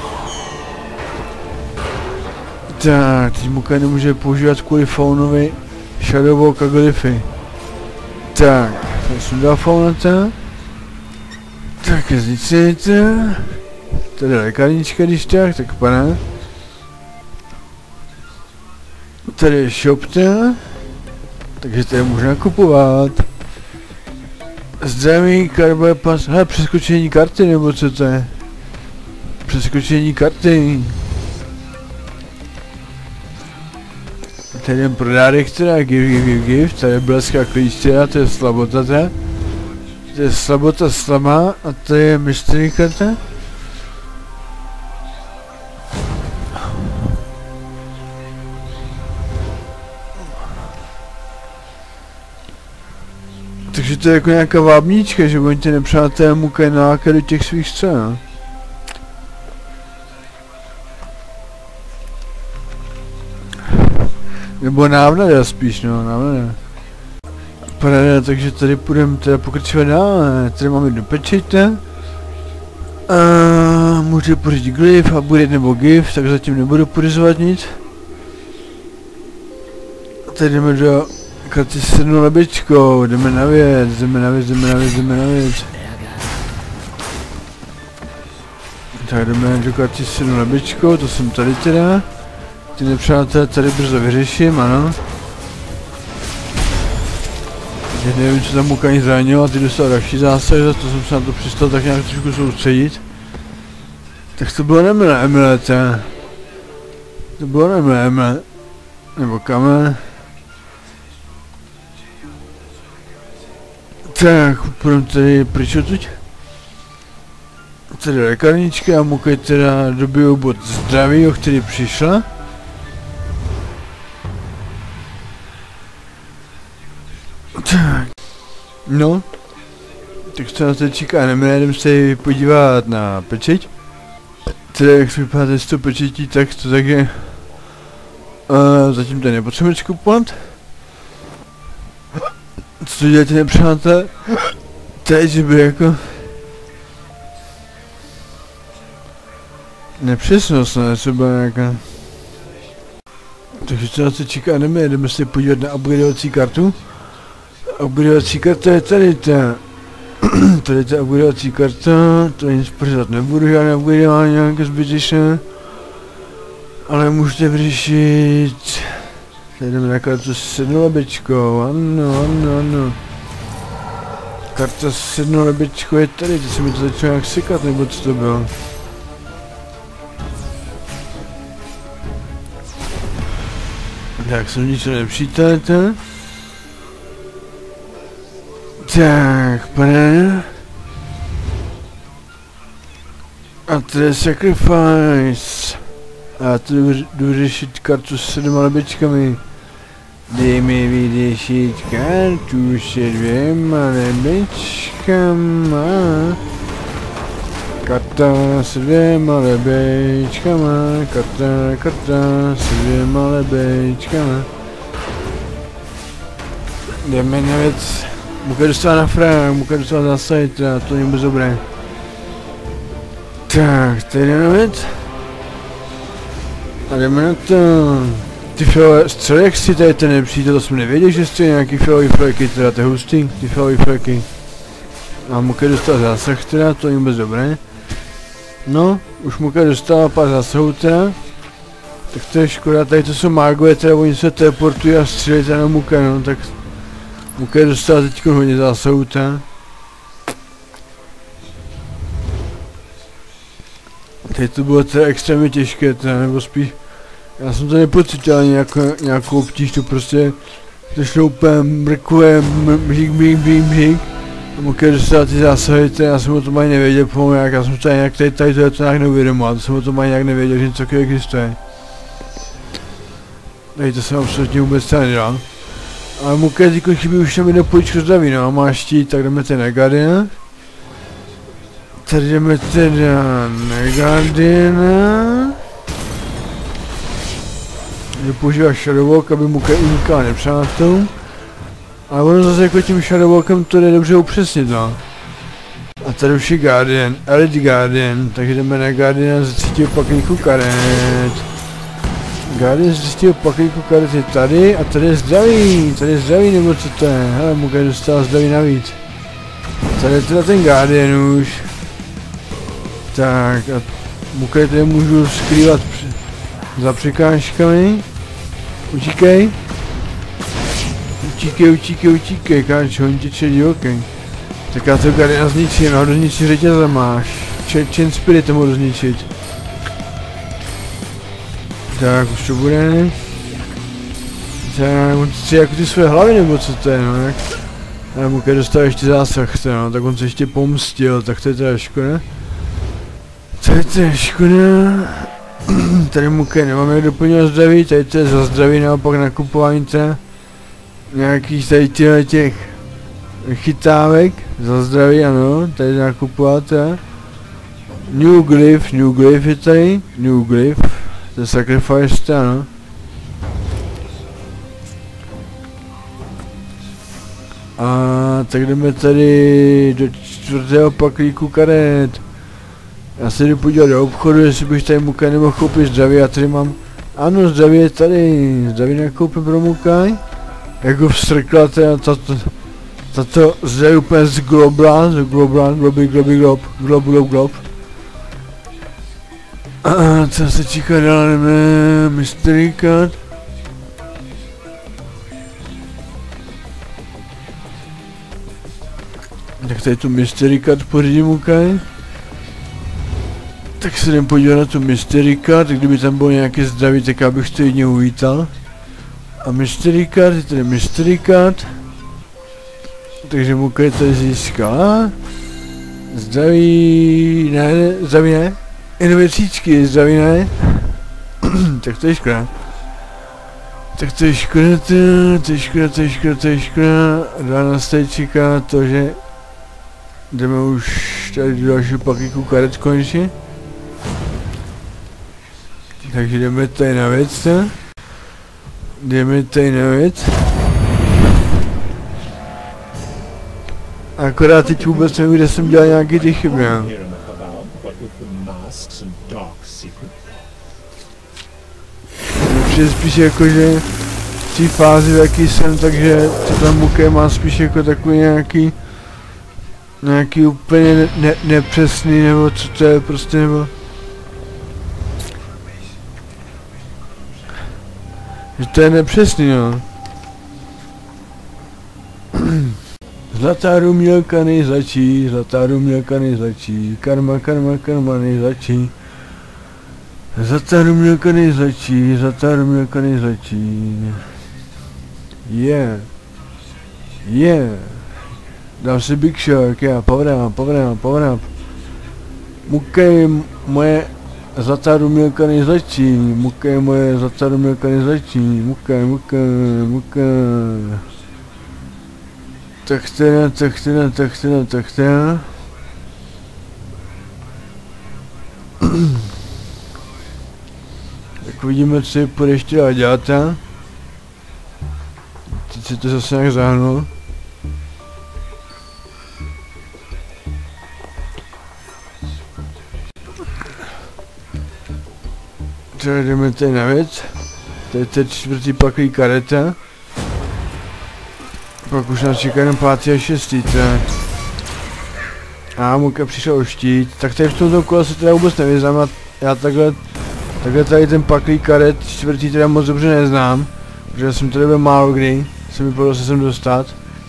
Tak, teď Mukaj nemůže používat kvůli Faunovi Shadow Walk a glyfy. Tak, tady jsem dal Faunata. Tak je zničejte. Tady je lékárnička, když tak, tak pana. Tady je shopta. Takže tady můžeme kupovat. Zdraví, karbo pas, hele, přeskočení karty, nebo co to je? Přeskočení karty. Tady je prodárek teda, give, give, give, give, tady je bleská klíč teda, to je slabota teda. To je slabota slabá a to je mystery karta. Takže to je jako nějaká vábnička, že oni ty nepřátelé Mukaj nalákají do těch svých střel, no. Nebo návnada spíš, no, návnada. Paráda, takže tady půjdeme teda pokračovat dál, tady máme jednu pečejte. A může pořídit glyf a bude nebo gif, tak zatím nebudu pořizovat nic. Tady jdeme do Karty s jednou lebičkou, jdeme na věc, jdeme na věc, jdeme na věc, jdeme na věc. Tak jdeme do karty s jednou lebičkou, to jsem tady teda. Ty nepřátelé tady brzo vyřeším, ano. Já nevím, co tam Mukaň zranil a ty dostal další zásah, za to jsem se na to přestal tak nějak trošku soustředit. Tak to bylo nemilé, Emile, ta. To bylo nemilé, Emile. Nebo kamen. Tak, půjdeme tady pryč odtud. Tady lékárnička a Mukaj teda dobijou bod zdraví, o který přišla. Tak. No. Tak co nás teď čeká, jdeme se podívat na pečeť. Teda jak se vypadá z toho pečetí, tak to tak je. Uh, zatím to nepotřebujeme skupovat. Co to děláte, nepřátelé? Teď, že by jako... Nepřesnost, ne, třeba nějaká... Takže co nás teď čeká, jdeme, jdeme se podívat na upgradeovací kartu. Upgradeovací karta je tady ta... Tady ta upgradeovací karta, to nic pořád nebudu, žádné upgradeování nějaké zbytečné. Ale můžete vyřešit... Tady jdeme na kartu s jednou lebičkou, ano, ano, ano. Karta s jednou lebičkou je tady, teď se mi to začalo nějak sekat, nebo co to bylo. Tak, jsem ničeho nepřítelete. Tak, pane. A to je sacrifice. A to jdu řešit kartu s sedma lebičkami. Dej mi vyřešit kartu se dvěma lebičkama. Karta s dvěma lebičkama. Karta, karta s dvěma lebičkama. Jdeme na věc. Mukaj dostala na frák, Mukaj dostala zase, teda to není moc dobré. Tak, tady jdeme na věc. A jdeme na to. Ty fialové střely, jak si tady ten nepřijde, to jsem nevěděl, že jste nějaký fialový fleky, teda to je hustý, ty fialový fleky. A Mukaj dostala zásah, teda to není moc dobré. No, už Mukaj dostala pár zásahů teda. Tak to je škoda, tady to jsou mágové, teda oni se teleportují a střílejí teda na Mukaj, no, tak... Mukaj dostala teď hodně zásahů, ta. Teď to bylo teda extrémně těžké, ta, nebo spíš... Já jsem to nepocítil nějakou, nějakou obtíž, to prostě... To šlo úplně mrkové, mřík, mřík, mřík, mřík. A Mukaj dostala ty zásahy, ta, já jsem o tom ani nevěděl, pomalu jak, já jsem tady nějak tady, tady to, to nějak neuvědomoval, to jsem o tom ani nějak nevěděl, že něco takového existuje. Tady to jsem absolutně vůbec třeba nedal. Ale Mukaj jako chybí už tam jedno poličko zdraví, no, má štít, tak jdeme ten na Guardiana. Tady jdeme teda na Guardiana. Kde používá Shadow Walk, aby Mukaj unikal nepřátel. Ale ono zase jako tím Shadow Walkem to jde dobře upřesnit, no. A tady už je Guardian, Elite Guardian, takže jdeme na Guardiana ze třetího paklíku karet. Guardian z třetího paklíku karet je tady a tady je zdraví, tady je zdraví nebo co to je, hele Mukaj dostal zdraví navíc. Tady je teda ten Guardian už. Tak a Mukaj tady můžu skrývat za překážkami. Utíkej. Utíkej, utíkej, utíkej, káč, hoň těče divokej. Tak já to Guardiana zničím, no rozničit řetěze máš. Chain Spirit mohu rozničit. Tak, už to bude. Tak, on chce jako ty své hlavy nebo co to je, no jak. Ale Mukaj dostal ještě zásah, to, no, tak on se ještě pomstil, tak to je teda škoda. To je teda škoda. Tady Mukaj nemáme jak doplňovat zdraví, tady to je za zdraví, naopak nakupování teda nějakých tady těchto těch chytávek, za zdraví, ano, tady nakupovat teda. New Glyph, New Glyph je tady, New Glyph. To je sacrifice, ano. A tak jdeme tady do čtvrtého paklíku karet. Já se jdu podívat do obchodu, jestli bych tady Mukaj nemohl koupit zdraví, já tady mám... Ano, zdraví je tady, zdraví nakoupím pro Mukaj. jako vstrkla teda tato, tato zde úplně z globla, z globla, globy, globy, glob, glob, glob, glob. A co se číká dál, jdeme, mystery card. Tak tady tu mystery card pořídím, ukaj. Tak se jdem podívat na tu mystery card, kdyby tam bylo nějaké zdraví, tak já bych to jedně uvítal. A mystery card, je tady mystery card. Takže Mukaj tady získala. Zdraví, ne, ne, zdraví ne. Jen věcíčky, zdraví ne. Tak to je škoda. Tak to je škoda, to je škoda, to je škoda, to je škoda. Dá nás tady čeká to, že jdeme už tady do dalšího pakíku karet konečně. Takže jdeme tady na věc, to. Jdeme tady na věc. Akorát teď vůbec nevím, kde jsem dělal nějaký ty chyby. Přijde spíš jako, že v té fázi, v jaký jsem, takže co tam Mukaj má spíš jako takový nějaký nějaký úplně ne, ne, nepřesný, nebo co to je prostě, nebo že to je nepřesný, no. Zlatá rumělka nejzlačí, zlatá rumělka nejzlačí, karma, karma, karma nejzlačí. Zlatá rumělka nejzlačí, zlatá rumělka nejzlačí. Yeah. Yeah. Dám si Big Shark, já, power up, power up, power up. Mukaj, moje zlatá rumělka nejzlačí, Mukaj, moje zlatá rumělka nejzlačí, Mukaj, Mukaj, Mukaj. Tak teda, tak teda, tak teda, tak teda. Tak uvidíme, co je půjde ještě dál dělat. Teď si to zase nějak zahnul. Třeba jdeme tady na věc. Tady je čtvrtý paklí kareta. Pak už nás čeká jenom pátý a šestý, tak. A Mukaj přišel o štít, tak tady v tomto kole se teda vůbec nevyznám, a já takhle, takhle tady ten paklí karet čtvrtý teda moc dobře neznám, protože jsem tady byl málo kdy, se mi povedlo se sem dostat.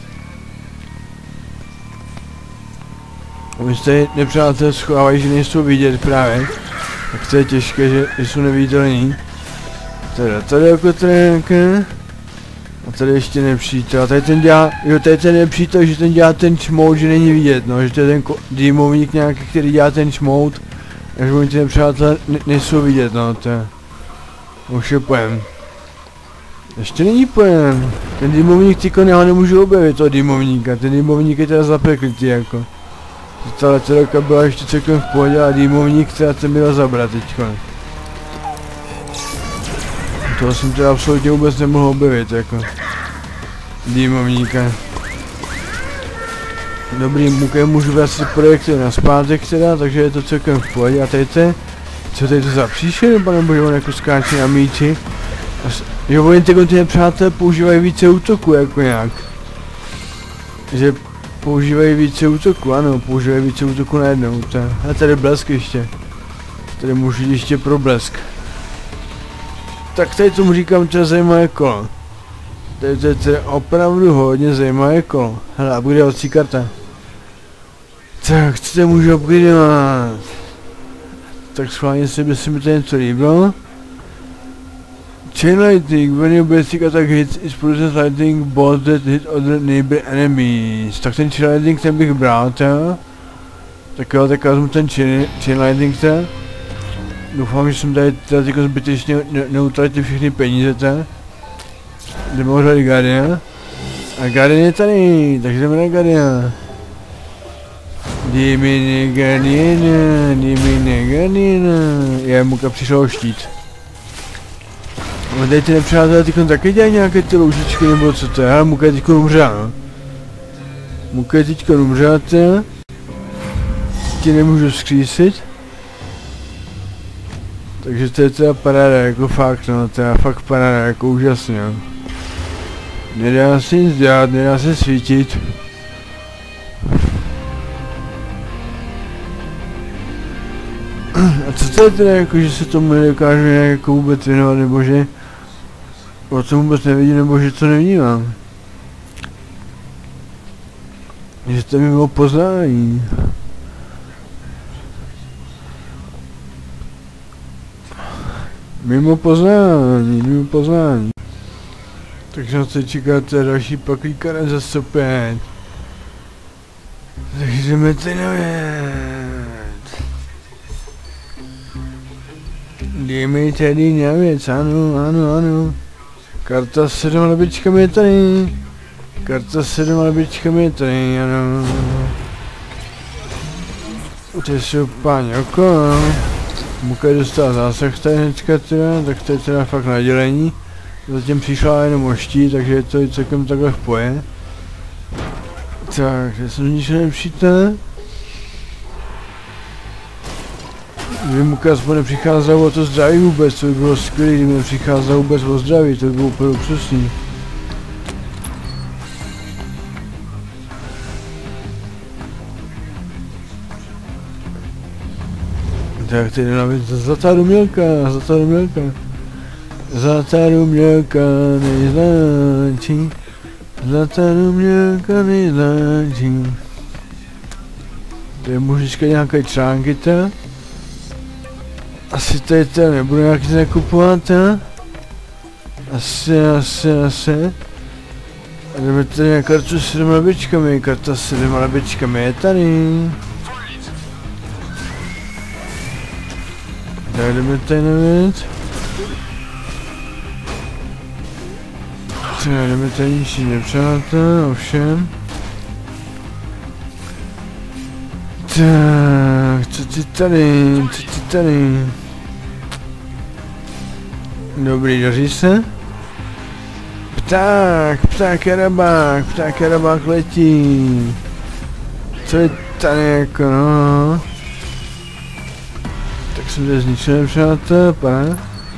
Oni se tady nepřátelé schovávají, že nejsou vidět právě, tak to je těžké, že jsou neviditelní. Teda tady jako trenka. A tady ještě nepřítel, tady ten dělá, jo tady ten nepřítel, že ten dělá ten čmout, že není vidět, no, že to je ten dýmovník nějaký, který dělá ten čmout, takže oni ty nepřátelé ne nejsou vidět, no, to je, už je pojem. Ještě není pojem, ten dýmovník tyko já nemůžu objevit toho dýmovníka, ten dýmovník je teda zapeklitý jako. Ta leteroka byla ještě celkem v pohodě a dýmovník teda ten byl zabrat teďko. Toho jsem teda absolutně vůbec nemohl objevit, jako dýmovníka. Dobrý, Mukaj můžu vracet projekty na zpátek teda, takže je to celkem v pohodě. A tady to, co tady to za příšer, panebo že on jako skáče na míči. Jo, oni ty ty nepřátelé používají více útoku, jako nějak. Že používají více útoku, ano, používají více útoku najednou. A tady blesk ještě. Tady můžu jít ještě pro blesk. Tak tady tomu říkám teda zajímavé kolo. Tady to je teda opravdu hodně zajímavé kolo. Hele, a bude další karta. Tak, co to můžu upgradeovat? Tak schválně se by se mi to něco líbilo. Chain lightning, when your basic attack hits, is produces lightning balls that hit other neighbor enemies. Tak ten chain lightning ten bych bral, teda. Tak jo, tak já vezmu ten chain, chain lightning teda. Doufám, že jsem tady teda jako zbytečně ne neutratil všechny peníze teda. Jdeme ořádat Guardiana. A Guardian je tady, takže jdeme na Guardiana. Jdeme na Guardiana, jdeme na Guardiana. Já Mukaj přišel o štít. A tady ty nepřátelé tyko taky dělají nějaké ty loužičky nebo co to je, ale Mukaj teďko umřel, no. Mukaj teďko umřel teda. Ti nemůžu zkřísit. Takže to je teda paráda, jako fakt, no, to je fakt paráda, jako úžasně, no. Nedá se nic dělat, nedá se svítit. A co to je teda jako, že se tomu nedokážu nějak jako vůbec věnovat, nebo že o tom vůbec nevidím, nebo že to nevnímám. Že to je mimo poznání. Mimo poznání, mimo poznání. Takže na to čekáte další paklíka za sto pět. Takže jdeme tady na věc. Jdeme tady na věc, ano, ano, ano. Karta s sedm lebičkami je tady. Karta s sedm lebičkami je tady, ano. Těšil páň okolo. Muka dostala zásah tady hnedka teda, tak to je teda fakt na dělení. Zatím přišla jenom oští, takže je to i celkem takhle v poje. Tak, já jsem nič nepřijte. Kdyby Muka aspoň nepřicházela o to zdraví vůbec, to by bylo skvělé, kdyby nepřicházela vůbec o zdraví, to by bylo úplně přesný. Tak tady na věc, zlatá rumělka, zlatá rumělka. Zlatá rumělka nejzlačí. Zlatá rumělka nejzlačí. To je mužička nějaké články ta. Asi tady to nebudu nějaký nakupovat ta. Asi, asi, asi. A jdeme tady na kartu s sedm lebičkami, karta s sedm lebičkami je tady. Tak jdeme tady na věc. Tak jdeme tady ničí nepřátel, ovšem. Tak, co ty tady, co ty tady? Dobrý, daří se? Pták, pták jarabák, pták jarabák letí. Co je tady jako no? Tak jsem zde zničil nepřátel, pane.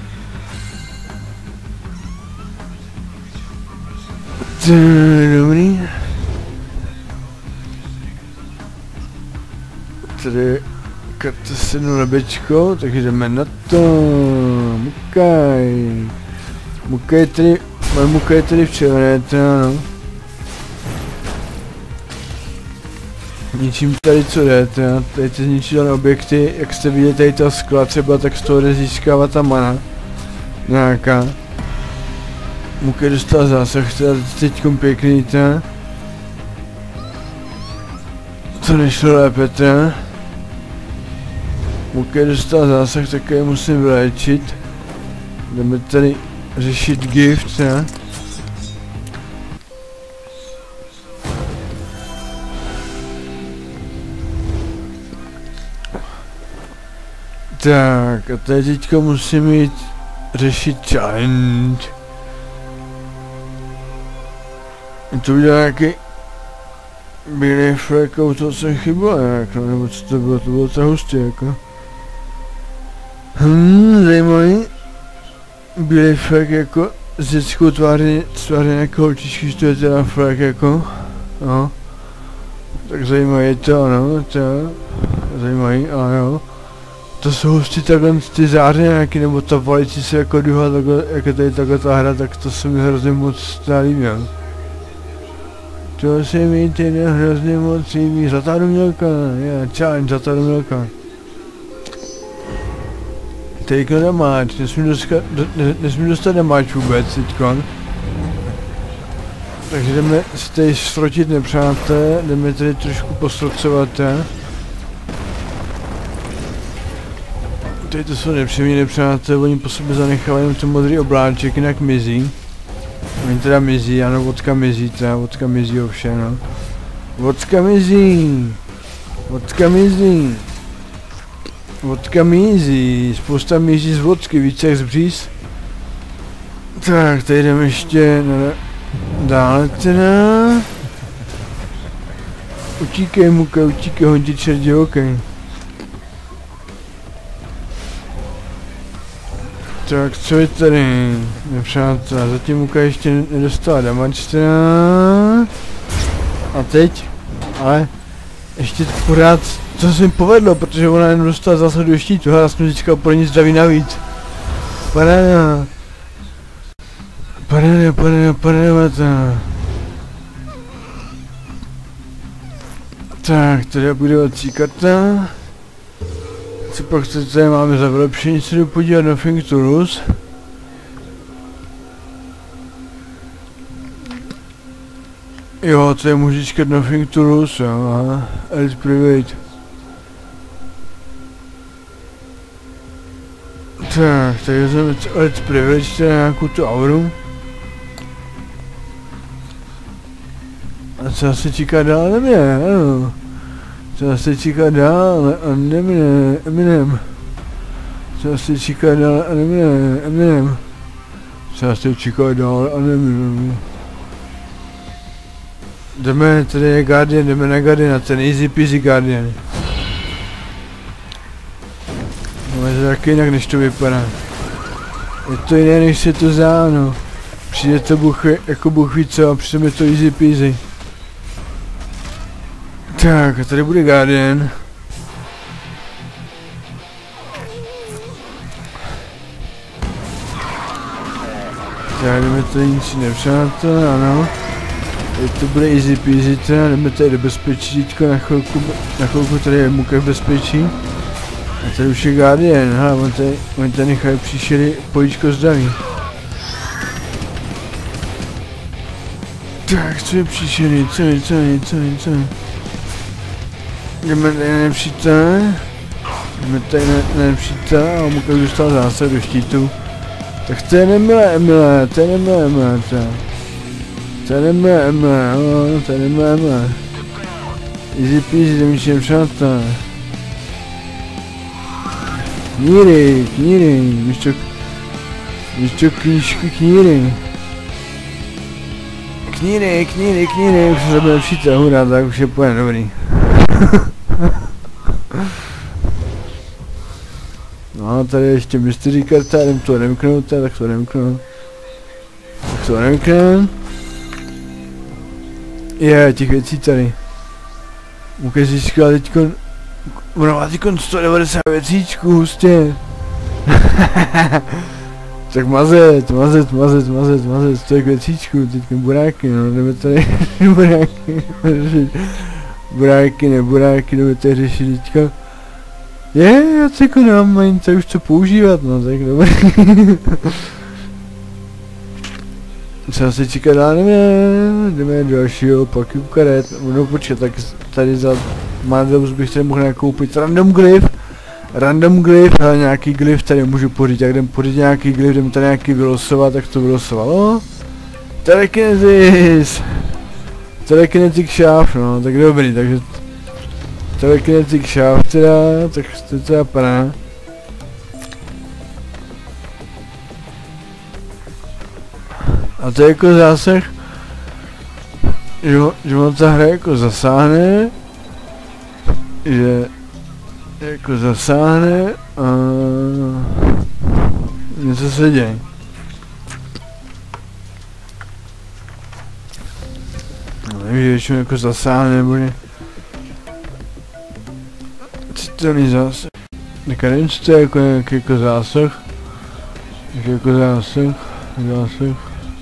Dobrý. Tady karta s jednou lebečkou, takže jdeme na to. Mukaj. Mukaj je tady, moje Muka je tady v červené, teda no. Ničím tady co jde, teda. Tady ty zničitelné objekty, jak jste viděli tady ta skla třeba, tak z toho jde získávat ta mana. Nějaká. Muka dostala zásah, teda teďkom pěkný, teda. To nešlo lépe, teda. Muka dostala zásah, tak je musím vyléčit. Jdeme tady řešit gift, teda. Tak, a tady teďka musím jít řešit challenge. To udělal nějaký bílý flek, u toho jsem chyběl nějak, no, nebo co to bylo, to bylo to hustě, jako. Hmm, zajímavý. Bílý flek, jako s dětskou tváří, tváří nějakého holčičky, že to je teda flek, jako. No. Tak zajímavý je to, no, to zajímavý, ale jo. To jsou hustí takhle ty záře nějaký, nebo ta valicí se jako duha, takhle, jak je tady takhle ta hra, tak to se mi hrozně moc líbí. To se mi tedy hrozně moc líbí, zlatá rumělka, je, challenge, zlatá rumělka. Teďka damáč, nesmím dostat, ne, nesmím dostat damáč vůbec teďkon. Takže jdeme si tady srotit nepřátelé, jdeme tady trošku posrocovat. Tady to jsou nepříjemní nepřátelé, oni po sobě zanechávají jenom ten modrý obláček, jinak mizí. Oni teda mizí, ano, vodka mizí, teda vodka mizí ovšem, no. Vodka mizí! Vodka mizí! Vodka mizí, spousta mizí z vodky, více jak z bříz. Tak, tady jdeme ještě na... dále teda... Utíkej Muka, utíkej, hodí čerdě, okej. Tak co je tady, nepřátelé, zatím Muka ještě nedostala damage teda. A teď, ale ještě pořád, co se mi povedlo, protože ona jenom dostala zase do štítu, já jsem teďka pro ní zdraví navíc. Paráda. Paráda, paráda, paráda. Tak, tady budovací karta. Co pak tady máme za vylepšení, se jdu podívat na Nothing to Lose. Jo, to je mužička Nothing to Lose, jo, aha, Elite Private. Tak, tady vezmeme Elite Private, teda nějakou tu auru. A co se čeká dál, nevím, ano. Co se čeká dál, a nevím, Eminem. Co se čeká dál, a nevím, Eminem. Co se čeká dál, a nevím. Jdeme, tady je Guardian, jdeme na Guardiana, ten easy peasy Guardian. No je to taky jinak, než to vypadá. Je to jiné, než se to zdá, no. Přijde to buch, jako Bůh ví co, a přijde mi to easy peasy. Tak, a tady bude Guardian. Tak, jdeme tady nic nepřátelé, ano. Teď to bude easy peasy, teda jdeme tady do bezpečí, teďko na chvilku, na chvilku tady je Muka v bezpečí. A tady už je Guardian, hele, on tady, on tady nechají příšery políčko zdraví. Tak, co je příšery, co je, co je, co je, co je. Jdeme tady na nepřítele. Jdeme tady na nepřítele a Muka už dostal zásah do štítu. Tak to je nemilé, Emile, to je nemilé, Emile, to je. To je nemilé, Emile, no, to je nemilé, Emile. Easy peasy, jdeme přátelé. Kníry, kníry, víš čo, víš čo, knížky, kníry. Kníry, kníry, kníry, už se bude přítel, hurá, tak už je pojem dobrý. No a tady ještě mystery karta, jdem to odemknout, tak to odemknout. Tak to odemknout. Je, těch věcí tady. Muka získala teďkon, ona má teďkon sto devadesát věcíčků, hustě. Tak mazet, mazet, mazet, mazet, mazet, sto věcíčků, teďkon buráky, no, jdeme tady buráky, buráky, ne buráky, jdeme tady řešit teďka. Je, já se jako nemám ani tak už co používat, no tak dobrý. Co se čeká dál, jdeme, jdeme do dalšího paku karet, no počkat, tak tady za Madhouse bych tady mohl nakoupit random glyph, random glyph, ale nějaký glyph tady můžu pořídit, jak jdem pořídit nějaký glyph, jdem tady nějaký vylosovat, tak to vylosovalo. Telekinesis, telekinetic shaft, no tak dobrý, takže telekinetic shaft teda, tak to teda padá. A to je jako zásah, že, že on ta hra jako zasáhne, že jako zasáhne a něco se děje. No, nevím, že většinou jako zasáhne nebo ne. Citelný zásah. Tak nevím, co to je jako nějaký jako zásah. Jak jako zásah, zásah.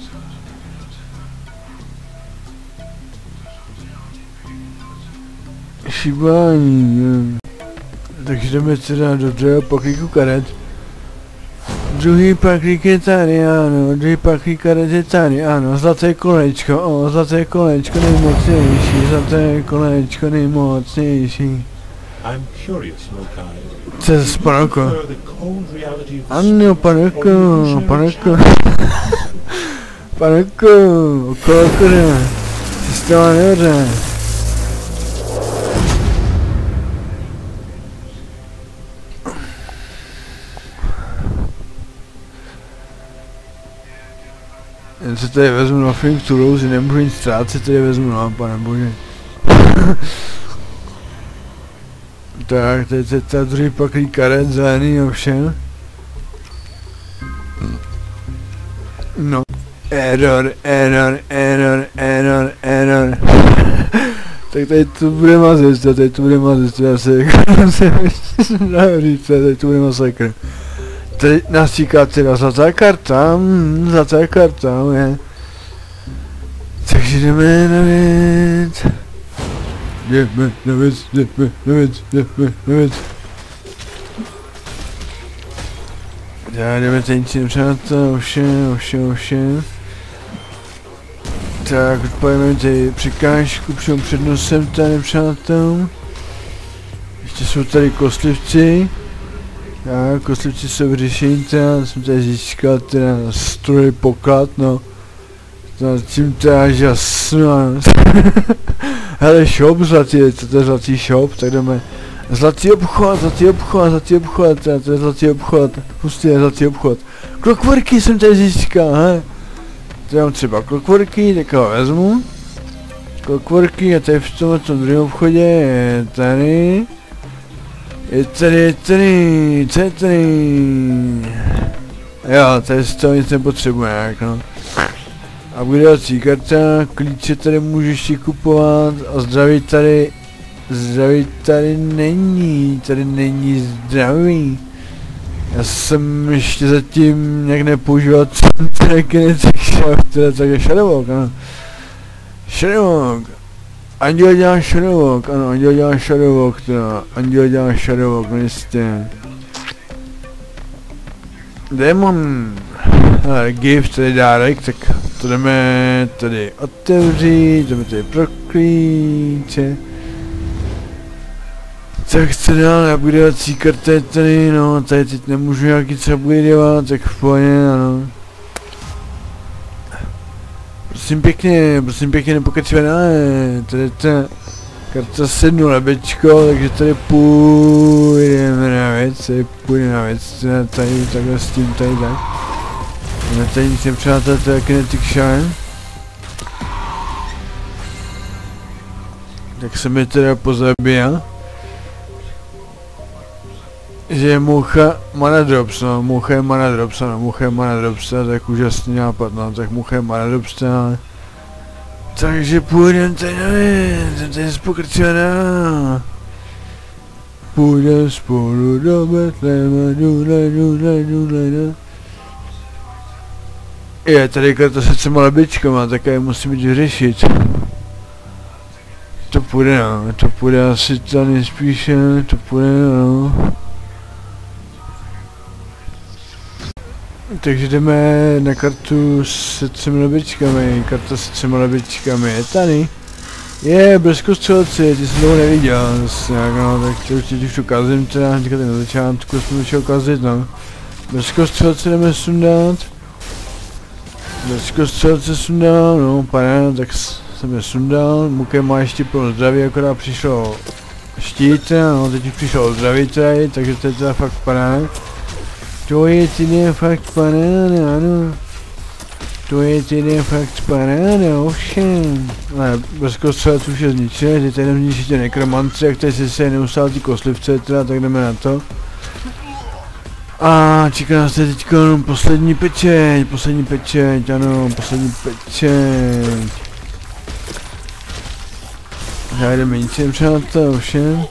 Šibání, nevím. Takže jdeme teda do druhého paklíku karet. Druhý paklík je tady, ano, druhý paklík karet je tady, ano, zlaté kolečko, o, zlaté kolečko nejmocnější, zlaté kolečko nejmocnější.
I'm curious, Mokai.
Co je panoko? Ano, panoko, panoko. Panoko, okolo koda. Systéma nehoře. Jen se tady vezmu na Nothing to Lose, nemůžu nic ztrácet, tady vezmu na pane bože. Tak, teď je ta druhý paklík karet, zelený ovšem. No. Error, error, error, error, error. Tak tady to bude mazec, tady to bude mazec, já se říct, tady to bude masakr. Tady nás čeká teda zlatá karta, mm, zlatá karta, je. Takže jdeme na věc. Jdeme na věc, jdeme na věc, jdeme na věc. Tak jdeme tady nic nepřátel, ovšem, ovšem, ovšem. Tak odpalíme tady překážku přímo před nosem tady nepřátel. Ještě jsou tady kostlivci. Tak, kostlivci jsou vyřešení teda, jsem tady získal teda stroj poklad, no. Zatím teda jasno. Hele, shop zlatý, to je zlatý shop, tak jdeme. Zlatý obchod, zlatý obchod, zlatý obchod, to je zlatý obchod, pustý je zlatý obchod. Clockworky jsem tady získal, he. Tady mám třeba clockworky, tak ho vezmu. Clockworky a tady v tomhle tom druhém obchodě je tady. Je tady, je tady, co je tady? Jo, tady z toho nic nepotřebuje, jak no. Upgradeovací karta, klíče tady můžu ještě kupovat a zdraví tady, zdraví tady není, tady není zdraví. Já jsem ještě zatím nějak nepoužíval ten kinetic shot, teda také Shadowwalk, ano. Shadowwalk. Anděl dělá Shadowwalk, ano, Anděl dělá Shadowwalk, teda, Anděl dělá Shadowwalk, no jistě. Demon. Ale gift, tady dárek, tak to jdeme tady otevřít, jdeme tady pro klíče. Tak co dál, upgradeovací karta je tady, no, tady teď nemůžu nějaký co upgradeovat, tak v pohodě, ano. Prosím pěkně, prosím pěkně, nepokračuje dále, tady ta karta sednu lebečko, takže tady půjdeme na věc, tady půjdeme na věc, tady takhle s tím, tady tak. Máme tady nic nepřátel, to je kinetic shine. Tak se mi teda pozabíjá. Že je mucha mana drops, no, mucha je mana drops, no, mucha je mana drops, tak úžasný nápad, no, tak mucha je mana drops, no. Takže půjdem tady na věc, tady se pokračujeme. Půjdem spolu do Betléma, dule, dule, dule, dule. Je, tady karta se třema lebičkama, tak já musím jít vyřešit. To půjde, no, to půjde asi tady spíše, to půjde, no. Takže jdeme na kartu se třemi lebičkami, karta se třema lebičkami je tady. Je, bleskostřelci, ty jsem toho neviděl, zase nějak, no, tak to určitě už to kazím, teda hnedka na začátku jsem začal kazit, no. Bleskostřelci jdeme sundat. Bleskostřelce sundal, no, pane, tak jsem je sundal, Muke má ještě plno zdraví, akorát přišlo štít, no, teď už přišlo zdraví tady, takže to je teda fakt paráda. To je tedy fakt paráda, ano. To je tedy fakt paráda, ovšem. Ale bleskostřelec už je zničený, teď tady zničíte nekromantři, jak tady se se neustále ty koslivce, teda, tak jdeme na to. A čeká nás tady teďka jenom poslední pečeť, poslední pečeť, ano, poslední pečeť. Já jdeme nic jen přátel, ovšem.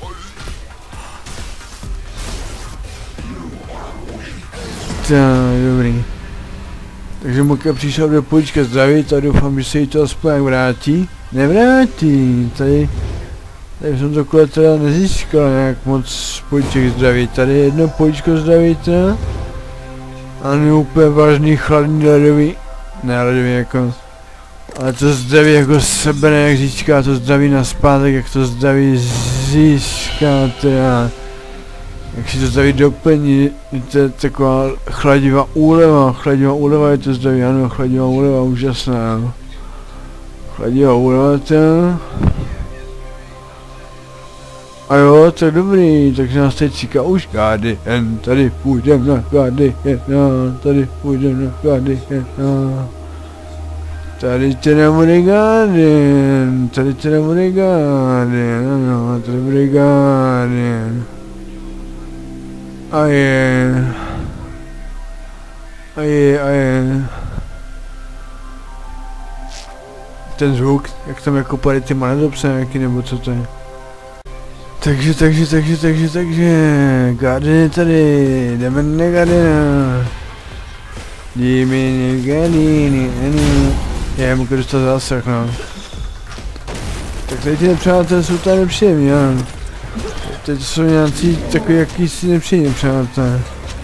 Tak, dobrý. Takže Muka přišel do polička zdravit a doufám, že se jí to aspoň vrátí. Nevrátí, tady... Tady jsem to kole teda nezískal nějak moc poliček zdraví, tady je jedno poličko zdraví teda. A ne úplně vážný chladný ledový, ne ledový jako. Ale to zdraví jako sebe, jak získá to zdraví naspátek, jak to zdraví získá teda. Jak si to zdraví doplní, to je taková chladivá úleva, chladivá úleva je to zdraví, ano, chladivá úleva, úžasná. Chladivá úleva teda. A jo, to je dobrý, takže nás teď čeká už Guardian, tady půjdem na Guardian, no, tady půjdem na Guardian, no. Tady teda bude Guardian, tady teda bude Guardian, ano, tady bude Guardian. A je, a je, a je. ten zvuk, jak tam jako padají ty manedopsáky, nebo co to je. Takže, takže, takže, takže, takže, Garden je tady, jdeme na Gardena. Jdeme na Gardena, já můžu dostat zásah, no. Tak tady ty nepřátelé jsou tady nepříjemní, ano. Teď jsou nějací takový jakýsi nepříjemní přátelé.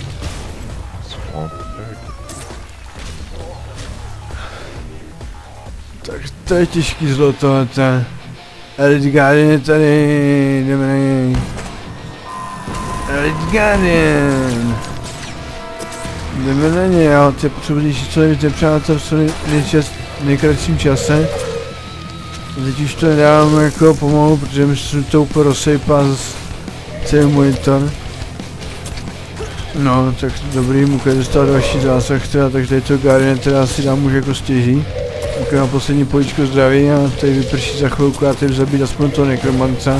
Tak to je těžký zlo tohleto. Elite Guardian je tady, jdeme na něj. Elite Guardian. Jdeme na něj, já ty potřebuji co nejvíc nepřátel v co nejčas, nejkratším čase. Teď už to nedávám jako pomalu, protože mi se to úplně rozsejpá zase celý monitor. No, tak dobrý, můžu dostat další zásah teda, takže tady to Guardian teda si dám už jako stěží. Můžu na poslední políčko zdraví a tady vyprší za chvilku a tady zabít aspoň toho nekromanta.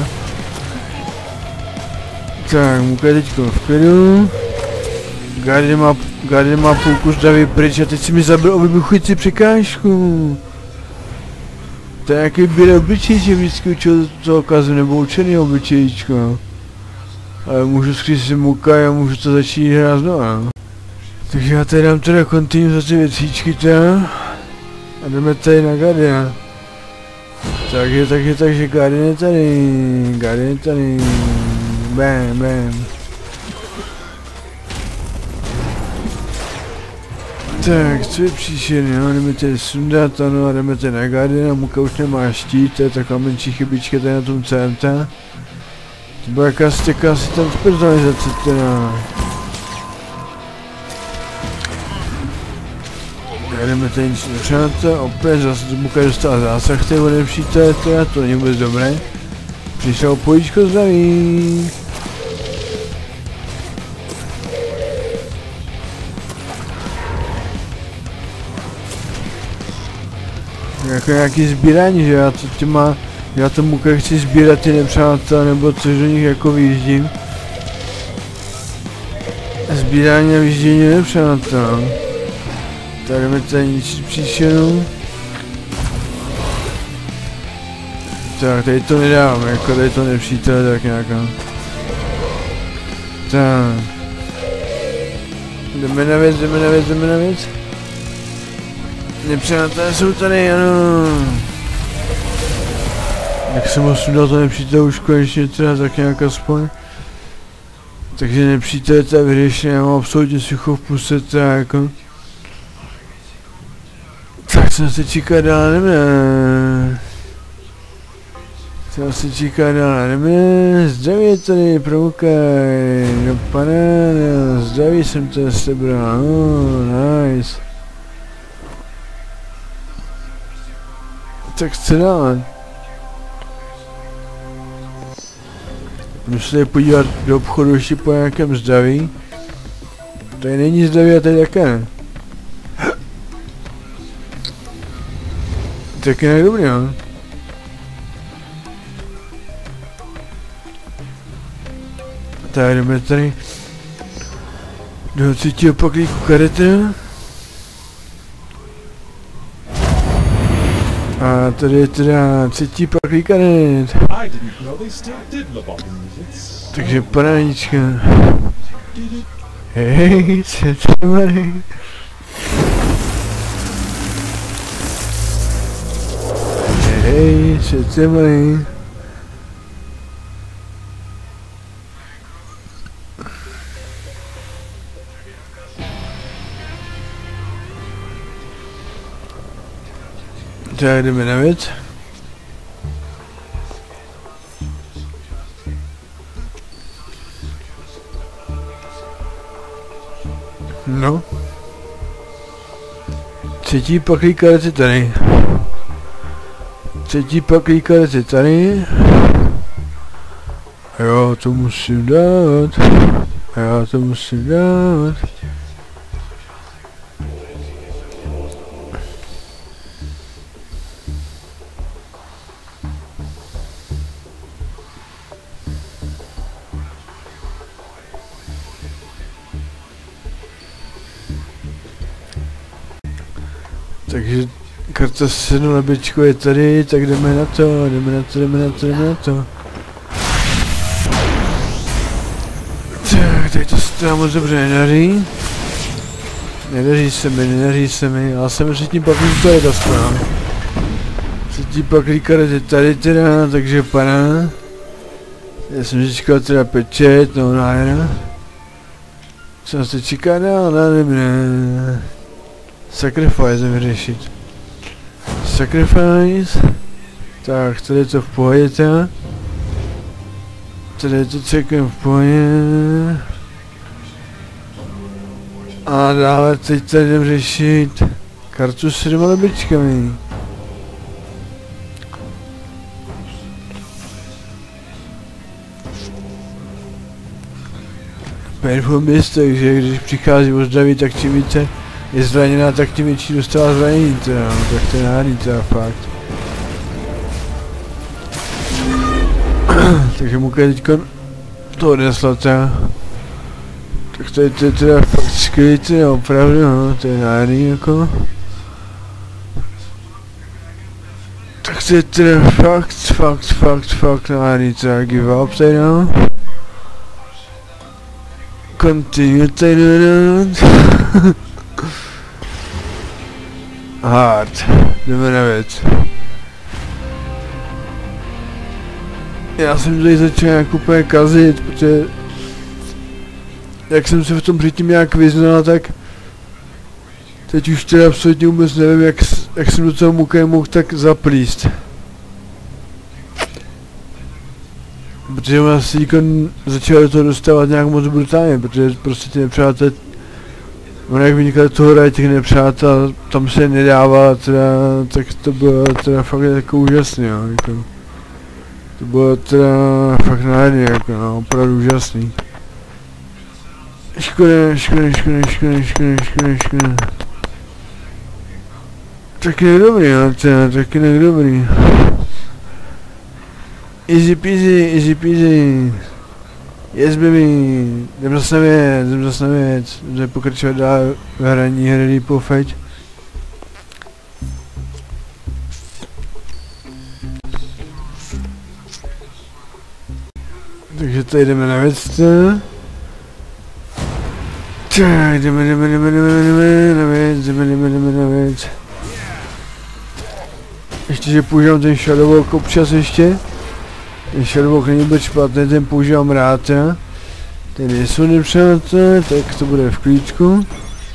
Tak, můžu teďko v klidu. Guardian má, Guardian má půlku zdraví pryč a teď si mi zabil o vybuchující překážku. To je nějaký bílý obličejček vždycky učil toho kazu, nebo učený obličejčko. Ale můžu skrýt si muka a můžu to začít hrát znova. Takže já tady dám teda continue za ty věcíčky teda. A jdeme tady na Guardiana. Takže, takže, takže Guardian je tady. Guardian je tady. Bam, bam. Tak, co je příšerný, no, jdeme tady sundat, ano, a jdeme tady na Guardiana, Muka už nemá štít, to je taková menší chybička tady na tom C M T. To byla jakási, jakási tam personalizace teda. Jdeme tady nic nepřátel, opět zase Muka dostala zásah, tady odepříte, teda to není vůbec dobré. Přišel pojíčko zdraví. Jako nějaký sbírání, že já to těma, já to Muka chci sbírat ty nepřátel, nebo což do nich jako vyjíždím. Sbírání a vyjíždění nepřátel. Tak jdeme tady ničit příšenu. Tak tady to nedávám, jako tady to nepřítel, tak nějaká. Tak. Jdeme na věc, jdeme na věc, jdeme na věc. Nepřátelé jsou tady, ano. Jak jsem ho sundal to nepřítel už konečně teda tak nějak aspoň. Takže nepřítel je teda vyřešený, já mám absolutně sucho v puse teda jako. Tak jsem se čeká dál, jdeme. Jsem se čeká dál, jdeme. Zdraví tady, promukaj. No panána, zdraví jsem to sebral, no, nice. Tak co dál? Musím se podívat do obchodu ještě po nějakém zdraví. Tady není zdraví a tady také ne. Tak jinak dobrý, no. Tak jdeme tady do třetího paklíku karety. A tady je teda třetí paklík karet. Takže panánička. Hej, co to malý. Hej, co to malý. Tak jdeme na věc. No. Třetí paklík karet je tady. Třetí paklík karet je tady. A já to musím dát. A já to musím dát. Takže Karta s jednou lebičkou je tady, tak jdeme na to, jdeme na to, jdeme na to, jdeme na to. Tak, teď to se teda moc dobře nedaří. Nedaří se mi, nedaří se mi, já jsem předtím pak už to je ta strana. Předtím pak líkaret je tady teda, takže pana. Já jsem říkal teda pečet, no nájera. Co se čeká dál, ne, Sacrifice vyřešit. Sacrifice. Tak, tady je to v pohodě teda. Tady je to celkem v pohodě. A dále teď tady jdem řešit kartu s třema lebičkami. Perfumist, takže když přichází o zdraví, tak čím více je zraněná, tak tím větší dostává zranění teda, no, tak to je nádherný teda fakt. Takže Muka je teďkon to odnesla teda. Tak to je, to je teda fakt skvělý teda, opravdu no, to je nádherný jako. Tak to je teda fakt, fakt, fakt, fakt nádherný teda, give up teda. Continue tady. Hard. Jdeme na věc. Já jsem tady začal nějak úplně kazit, protože jak jsem se v tom předtím nějak vyznal, tak teď už teda absolutně vůbec nevím, jak, jak jsem do toho Muka mohl tak zaplíst. Protože ona se díko začala do toho dostávat nějak moc brutálně, protože prostě ty nepřátelé, ona jak vynikla do toho hraje těch nepřátel, tam se nedává teda, tak to bylo teda fakt jako úžasný, jo, jako. To bylo teda fakt nádherný, jako no, opravdu úžasný. Škoda, škoda, škoda, škoda, škoda, škoda, škoda. Taky nedobrý, no, teda, taky nedobrý. Easy peasy, easy peasy. Yes baby, jdem zase na věc, jdem zase na věc. Jdem pokračovat dál v hraní hry Leap of Faith. Takže tady jdeme na věc. Tak, jdeme, jdeme, jdeme, jdeme, jdeme na věc, jdeme, jdeme, jdeme na věc. Ještě, že používám ten Shadowwalk občas ještě. Ten Shadowwalk není vůbec špatný, ten používám rád, ja. Ten nejsou nepřátelé, tak to bude v klíčku.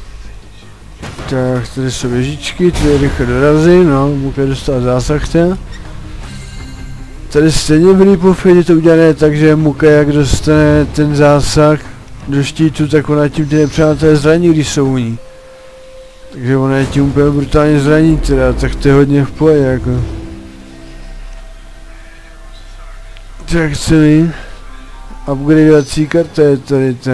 Tak, tady jsou věžičky, tady rychle dorazí, no, Muka dostat zásah, ta. Tady stejně v Leap of Faith je to udělané tak, že Muka jak dostane ten zásah do štítu, tak ona tím ty nepřátelé zraní, když jsou u ní. Takže ona je tím úplně brutálně zraní teda, tak to je hodně v pohodě jako. Tak celý upgradeovací karta je tady ta.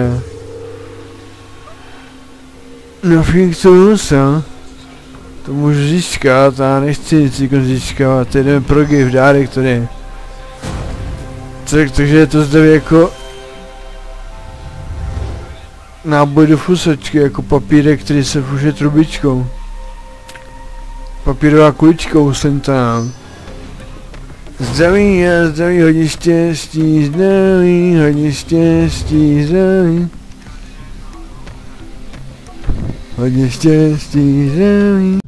Nothing to lose, jo? To můžu získat, a nechci nic získávat, teď jdeme pro gift, dárek to je. Tak, takže je to zde jako náboj do fusačky, jako papírek, který se fuše trubičkou. Papírová kuličkou jsem tam. Zdraví a zdraví, hodně štěstí, zdraví, hodně štěstí, zdraví. Hodně štěstí, zdraví.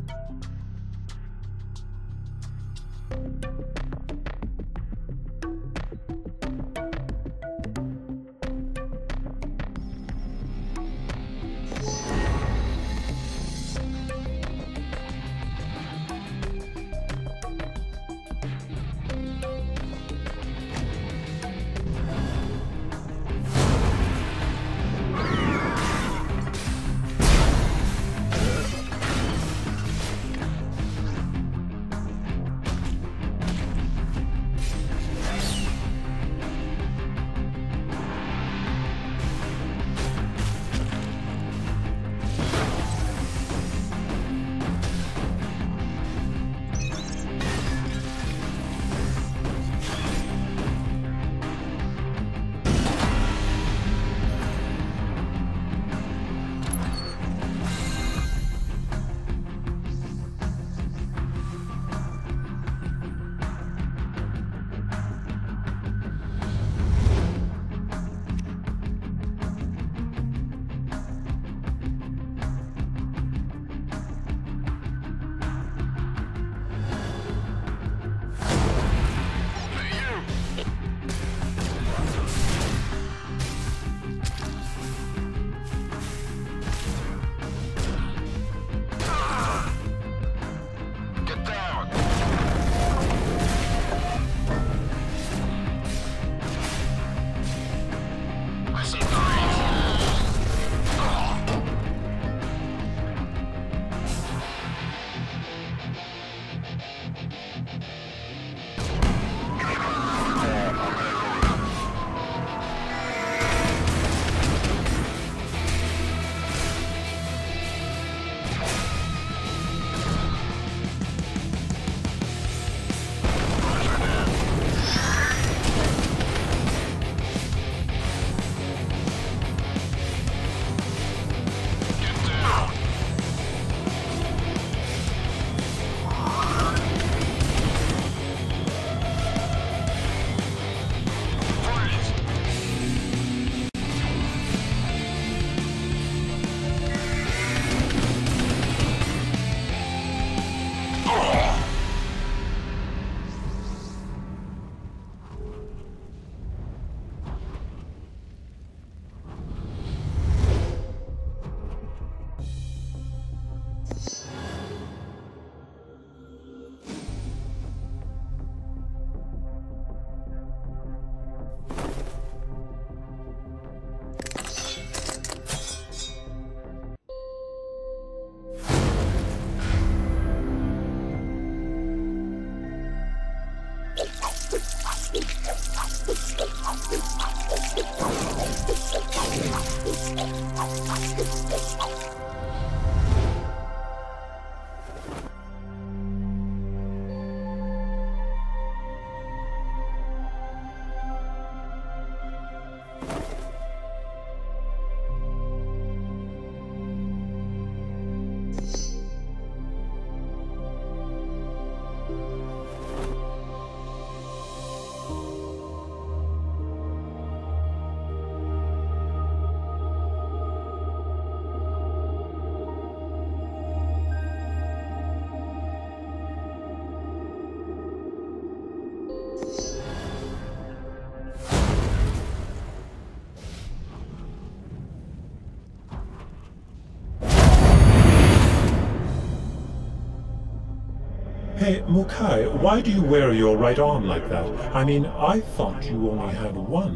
Hey, Mukai, why do you wear your right arm like that? I mean, I thought you only had one.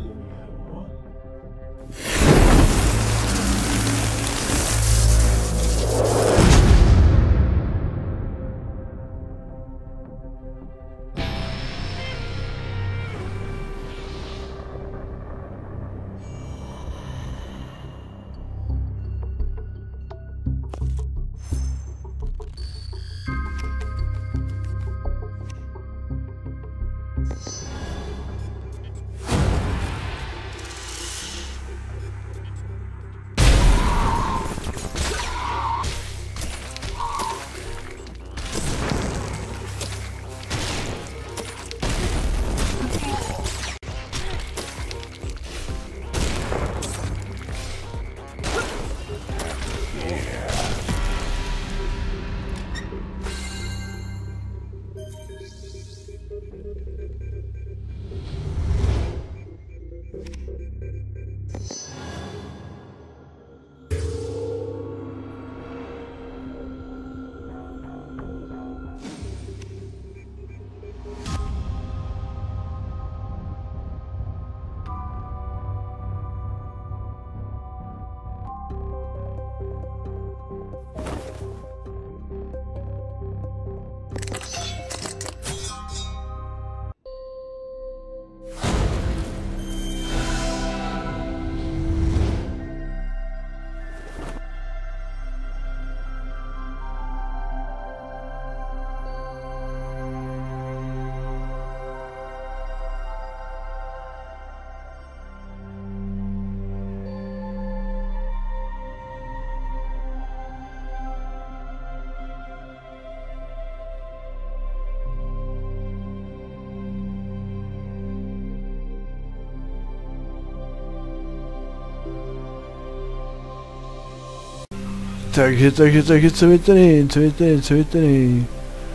Takže, takže, takže, co vy tady, co vy tady, co vy tady?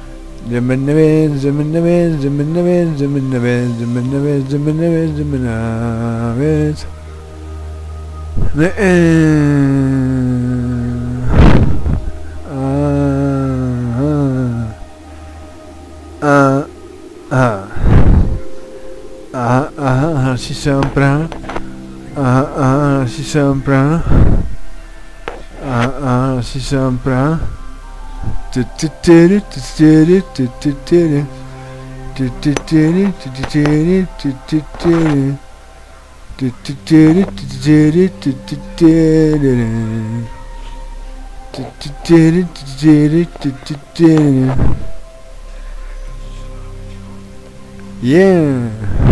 Jdeme na věc, jdeme na věc, jdeme na věc, jdeme na věc, jdeme na věc, jdeme na věc, jdeme na věc. Ne, aha, aha, aha, aha, hlasí se vám prá, aha, aha, hlasí se vám prá. A a si jsem pra. Tu tu tu tu tu tu tu tu tu tu tu tu tu tu tu tu. Yeah.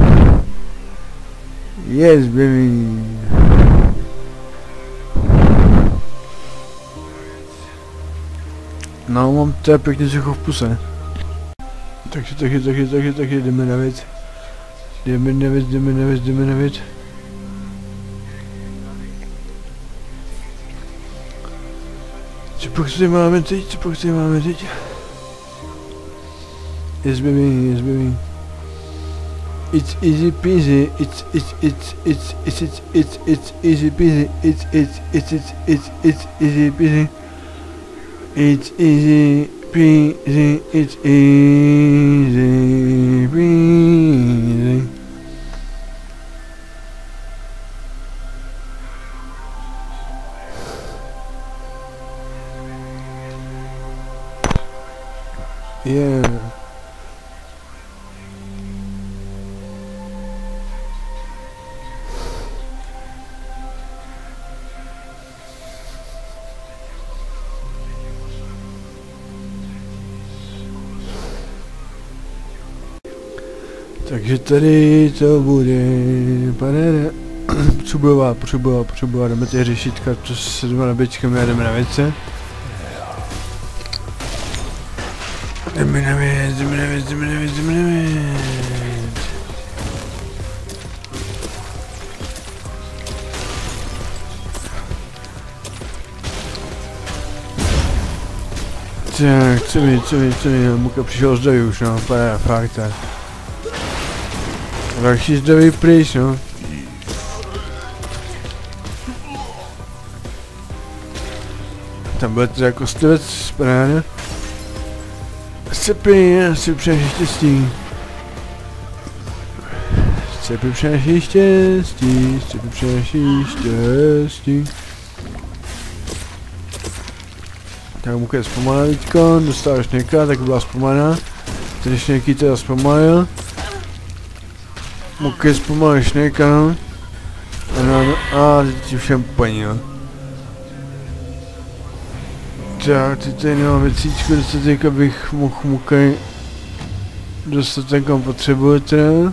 Yes, baby. No, mám teda pěkně sucho v puse. Takže, takže, takže, takže, takže, jdeme na věc. Jdeme na věc, jdeme na věc, jdeme na věc. Co pak tady máme teď, co pak tady máme teď? Yes, baby, yes, baby. It's easy peasy, it's, it's, it's, it's, it's, it's, it's, it's easy peasy, it's, it's, it's, it's, it's, it's easy peasy. It's easy peasy, it's easy peasy. Yeah. Takže tady to bude, pane, potřebovat, potřebovat, potřebovat, jdeme tady řešit kartu s dvěma nabíčkami a jdeme na věce. Jdeme na věc, jdeme na věc, jdeme na věc, jdeme na věc. Tak, co mi, co mi, co mi, Muka přišel zdraví už, no, paráda, fakt tak. Další zdraví pryč, no. Tam bude teda kostlivec, paráda. Cepy, já si přináší štěstí. Cepy přináší štěstí, cepy přináší štěstí. Tak Muka je zpomalená teďko, dostala šněka, tak byla zpomalená. Tedy šněky teda zpomalil. Muka je zpomalená šněka, no. Ano, ano, a teď ti všem panil. Tak, teď tady nemám věcíčko dostatek, abych mohl Mukaj dostat tam, kam potřebuje teda.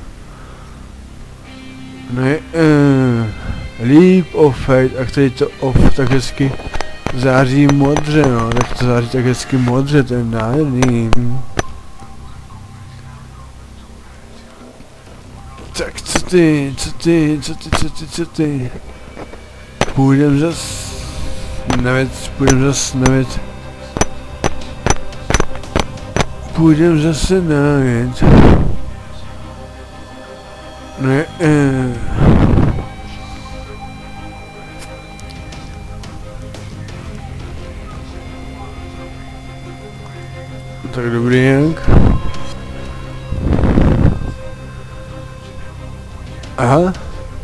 Ne, uh, Leap of Fate, a tady to off tak hezky září modře, no, tak to září tak hezky modře, to je nádherný. Tak co ty, co ty, co ty, co ty, co ty? Půjdem zas na věc, půjdem zas na věc. Půjdem zase na věc. Ne, eh. Tak dobrý jak? Aha.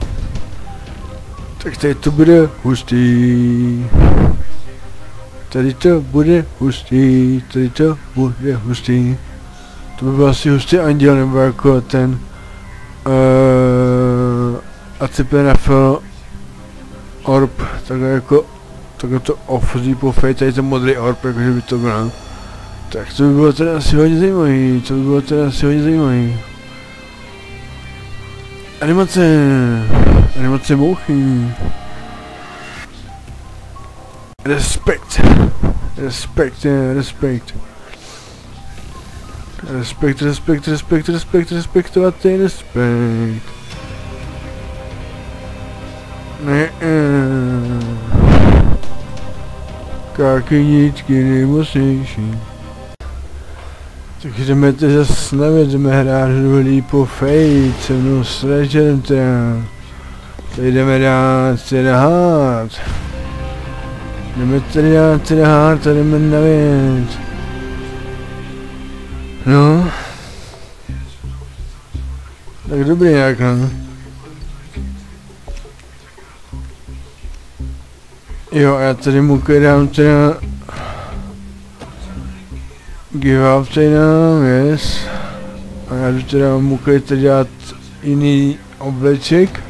Tak tady to bude hustý. Tady to bude hustý, tady to bude hustý. To by byl asi hustý anděl, nebo jako ten uh, Acepenafel orb, takhle jako takhle to off Leap of Fate, tady ten modrý orb, jakože by to bylo. Tak to by bylo teda asi hodně zajímavý, to by bylo teda asi hodně zajímavý. Animace, animace mouchy. Respekt, respekt, respekt. Respekt, respekt, respekt, respekt, respektovat je respekt. Ne, kakiničky nejmocnější. Tak jdeme teď zase na věc, jdeme hrát do Leap of Fate, se mnou s Ledgerem teda. Tady jdeme dát teda hard. Jdeme tady dát teda hard a jdeme na věc. No. Tak dobrý jak no. Jo, a já tady mu dám teda give up tady nám, yes. A já jdu teda mu tady dát jiný obleček.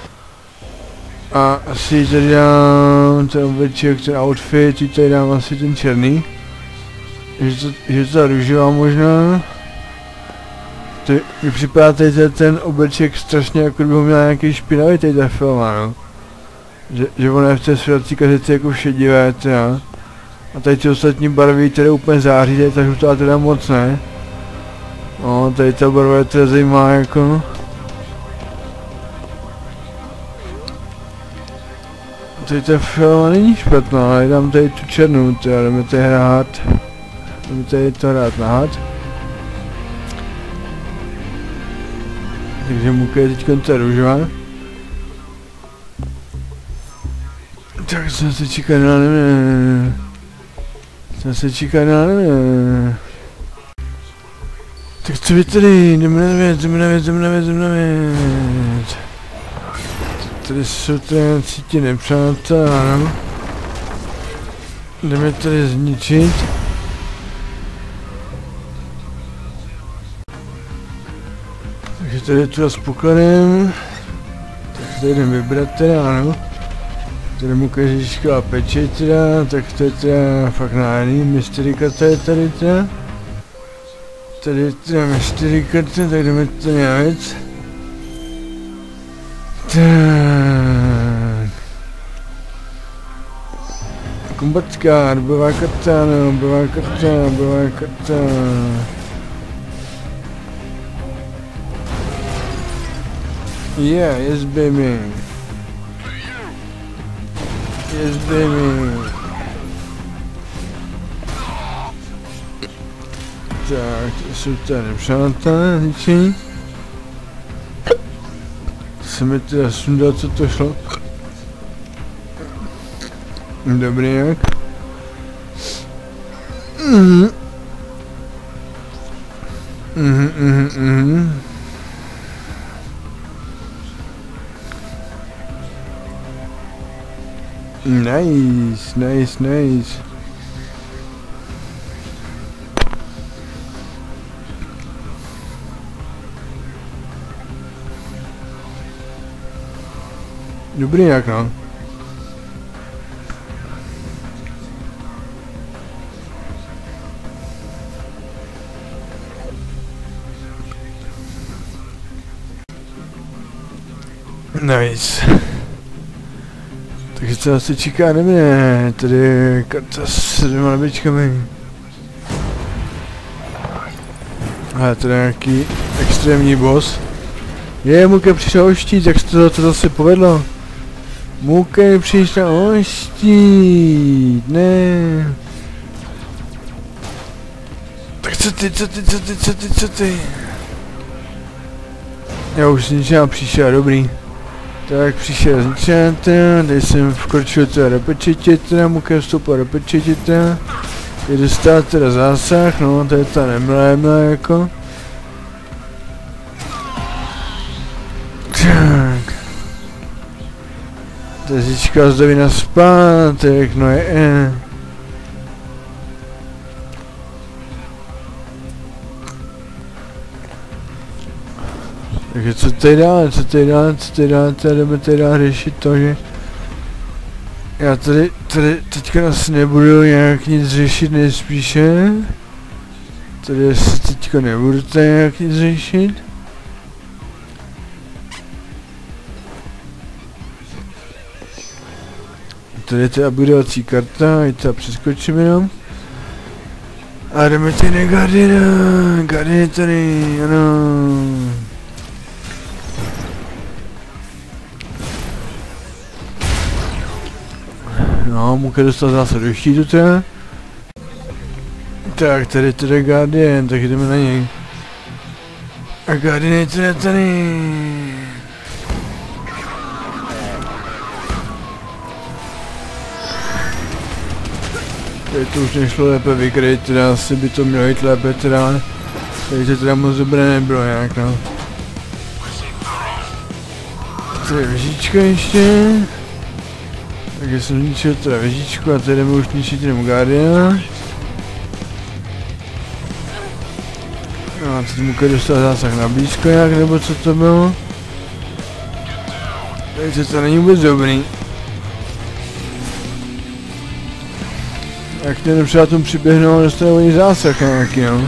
A asi tady dám ten obleček, ten outfit, tady dám asi ten černý. Že to, že to růžová možná. To mi připadá tady ten obleček strašně, jako kdyby ho měl nějaký špinavý tady ta filma, no. Že, že ono je v té světlací kazici jako šedivé teda. A tady ty ostatní barvy teda úplně září, tady ta žlutá teda moc ne. No, tady ta barva je teda zajímavá jako. Tady ta filma není špatná, ale dám tady tu černou teda, jdeme tady hrát. Jdeme tady to hrát na had. Takže Muka je teďka ta růžová. Tak jsem se čeká na nebe. Jsem se čeká na nebe. Tak co vy tady, jdeme na věc, jdeme na věc, jdeme na věc, jdeme na věc. Tady jsou tady cítí nepřátelé, no. Jdeme tady zničit. Takže tady je tu s pokladem. Tak tady jdeme vybrat teda, no. Tady mu Ježíška peče teda, tak to je teda fakt nádherný, mysterika to je tady teda. Tady je teda mysterika, tak jdeme to na věc. Tak. Kombatka, dobová karta, no, dobová karta, dobová karta. Yeah, yes baby. Yes baby. Tak, to jsou tady přátelé, ničí. Se mi teda sundat, co to šlo. Dobrý jak. Mm. Mhm, mhm, mhm. Nice, nice, nice. Dobrý jak no. Nice. Takže co asi čeká na mě, tady karta s dvěma nabíčkami. A tady nějaký extrémní boss. Je, Muke přišel o štít, jak se to, to zase povedlo. Muke přišel o štít, ne. Tak co ty, co ty, co ty, co ty, co ty? Já už jsem ničem přišel, dobrý. Tak přišel z enchanta, tady jsem vkročil teda do pečetě, teda Muke vstoupil do pečetě teda. Je dostat teda zásah, no to je ta nemlémla jako. Tak. Tezička zdoví na zpátek, no je e. Takže co tady dále, co tady dále, co tady dále, tady jdeme tady dále řešit to, že já tady, tady teďka asi nebudu nějak nic řešit nejspíše. Tady asi teďka nebudu tady nějak nic řešit. Tady je ta budovací karta, i ta přeskočím jenom. A jdeme tady na Guardiana, Guardian je tady, ano. No, Muke dostal zase do štítu teda. Tak, tady je teda Guardian, tak jdeme na něj. A Guardian je teda tady. Tady to už nešlo lépe vykryt, teda asi by to mělo jít lépe teda. Tady to teda moc dobré nebylo nějak no. Tady je věžička ještě. Takže jsem zničil teda věžičku a tady jdeme už ničit jenom Guardiana. No a teď Muke dostal zásah na blízko nějak, nebo co to bylo. Takže to není vůbec dobrý. Jak těm přátelům přiběhnou a dostanou oni zásah nějaký no.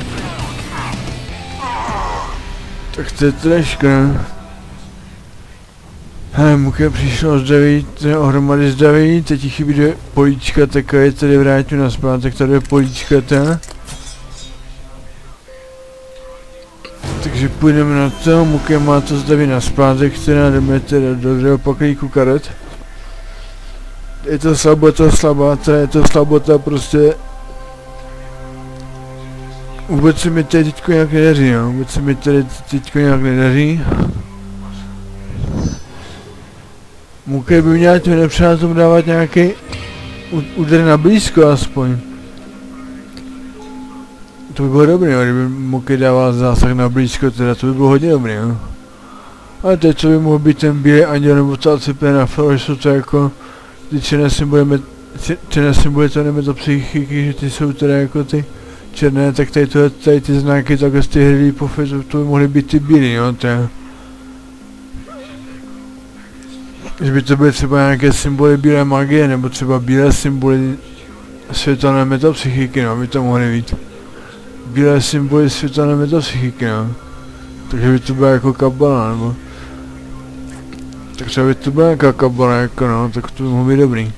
Tak to je trošku no. Hele, Muke přišlo zdravit, ohromady zdraví, teď ti chybí dvě políčka, tak je tady vrátím na zpátek, tady je políčka ta. Takže půjdeme na to, Muke má to zdraví na zpátek, která jdeme teda do druhého paklíku karet. Je to slabota, slabá, teda je to slabota prostě. Vůbec se mi tady teďko nějak nedaří, no, vůbec se mi tady teďko nějak nedaří. Muke by měl těm nepřátelům dávat nějaký úder na blízko aspoň. To by bylo dobré, no, kdyby Muke dával zásah na blízko, teda to by bylo hodně dobré. No. Ale teď co by mohl být ten bílý anděl nebo ta Alcipena, protože jsou to jako ty černé symboly, černé symboly to metapsychiky, že ty jsou teda jako ty černé, tak tady, to, tady ty znaky takhle z ty hrdý pofy, to, to by mohly být ty bílý, no teda. Že by to byly třeba nějaké symboly bílé magie, nebo třeba bílé symboly světelné metapsychiky, no, by to mohly být. Bílé symboly světelné metapsychiky, no. Takže by to byla jako kabala, nebo... Tak třeba by to byla nějaká kabala, jako no, tak to by mohlo být dobrý.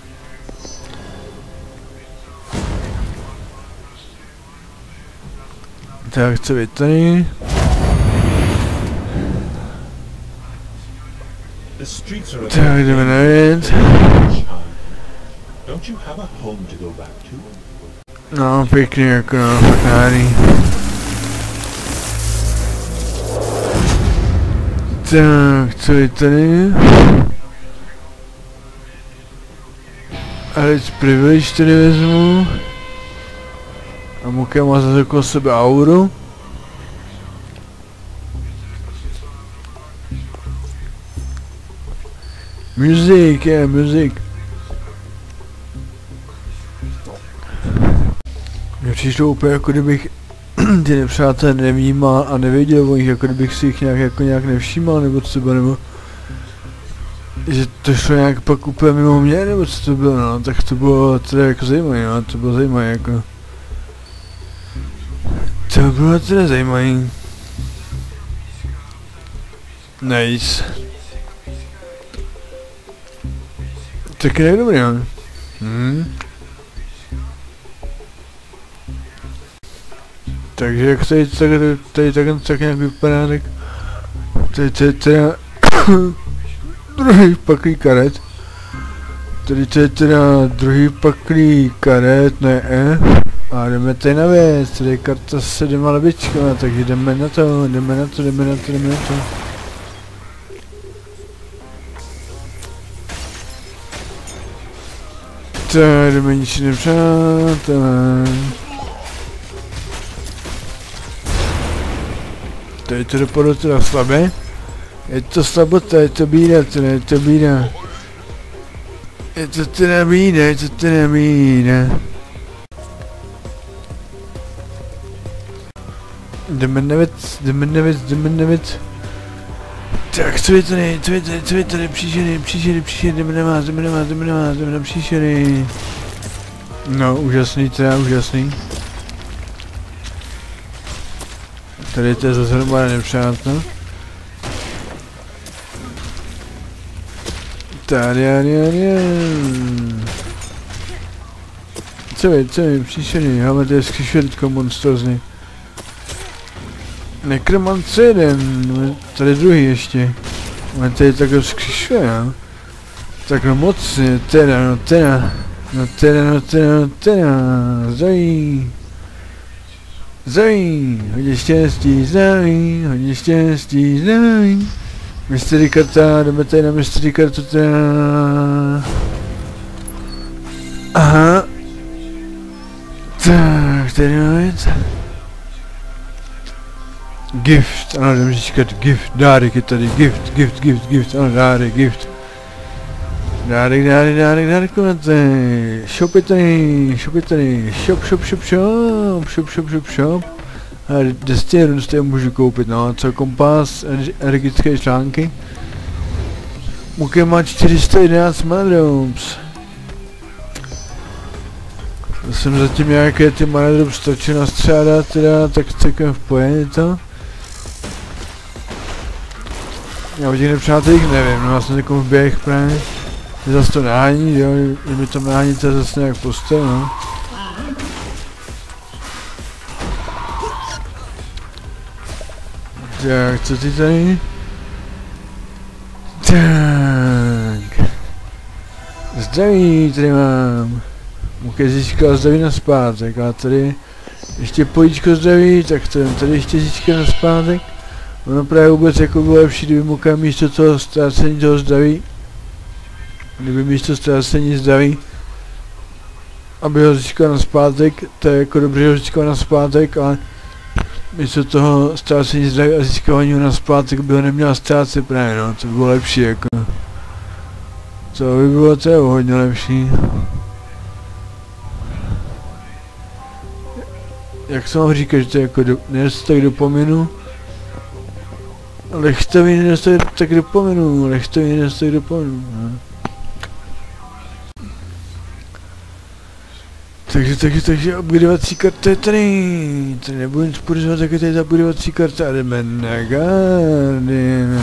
Tak, co být tady? Tak, jdeme na věc. No, pěkně jako no, fakt nádý. Tak, co je tady? Alice Privilege tady vezmu. A Muke má zase okolo sebe auru. Music, je, yeah, music. Mně přišlo úplně jako kdybych ty nepřátelé nevnímal a nevěděl o nich, jako kdybych si jich nějak, jako nějak nevšímal, nebo třeba, nebo že to šlo nějak pak úplně mimo mě, nebo co to bylo, no, tak to bylo teda jako zajímavé, no, to bylo zajímavé, jako. To bylo teda zajímavé. Nice. Taky tak dobrý, no. Hmm. Takže jak tady tak, tady tak, tak nějak vypadá, tak tady to je teda druhý paklý karet. Tady to je teda druhý paklý karet, ne e. A jdeme tady na věc, tady je karta s sedma lebičkama, takže jdeme na to, jdeme na to, jdeme na to, jdeme na to. Tak jdeme ničí nepřátelé. Tady to dopadlo teda slabé. Je to slabota, je to bída, teda, je to bída. Je to teda bída, je to teda bída. Jdeme na věc, jdeme na věc, jdeme na věc. Tak co je tady, co je tady, co je tady, příšery, příšery, příšery, jdeme na vás, jdeme na vás, jdeme na vás, jdeme na příšery. No, úžasný, teda úžasný. Tady to je zase normálně nepřátel. Tady, tady, tady. Co je, co je, příšery, máme tady skřišeritko monstrozny. Nekromance jeden, tady druhý ještě. Máme tady takhle skřišuje, no. Takhle mocně, teda, no teda. No teda, no teda, no teda, zdají. Zdají, hodně štěstí, zdají, hodně štěstí, zdají. Mystery karta, jdeme tady na mystery kartu, teda. Aha. Tak, tady máme věc. Gift, ano, jdeme říkat gift, dárek je tady, gift, gift, gift, gift, ano, dárek, gift. Dárek, dárek, dárek, dárek, konate. Shop je tady, shop je tady, shop, shop, shop, shop, shop, shop, shop, shop. A deset rund jste můžu koupit, no, co kompas, energetické články. Muke má čtyři sta jedenáct manadrops. Já jsem zatím nějaké ty manadrops stačí nastřádat, teda, tak celkem v pohodě to. Já o těch nepřátelích nevím, no já jsem takovou v běh právě. Je zase to nahání, jo, kdyby to nahání, to je zase nějak postel, no. Tak, co ty tady? Tak. Zdraví tady mám. Mukezička zdraví na zpátek, a tady ještě pojíčko zdraví, tak to jen tady ještě zička na zpátek. Ono právě vůbec jako bylo lepší, kdyby Muka místo toho ztrácení toho zdraví, kdyby místo ztrácení zdraví, aby ho získal na zpátek, to je jako dobře, že ho získal na zpátek, ale místo toho ztrácení zdraví a získávání ho na zpátek by ho neměl ztrácet právě, no, to by bylo lepší, jako. To by bylo to hodně lepší. Jak jsem vám říkal, že to je jako do, nedostatek dopaminu. Lechtový nedostatek dopaminu, lechtový nedostatek dopaminu, no. Takže, takže, takže upgradeovací karta je tady, tady nebudu nic pořizovat, tak je tady ta upgradeovací karta a jdeme na Guardiana.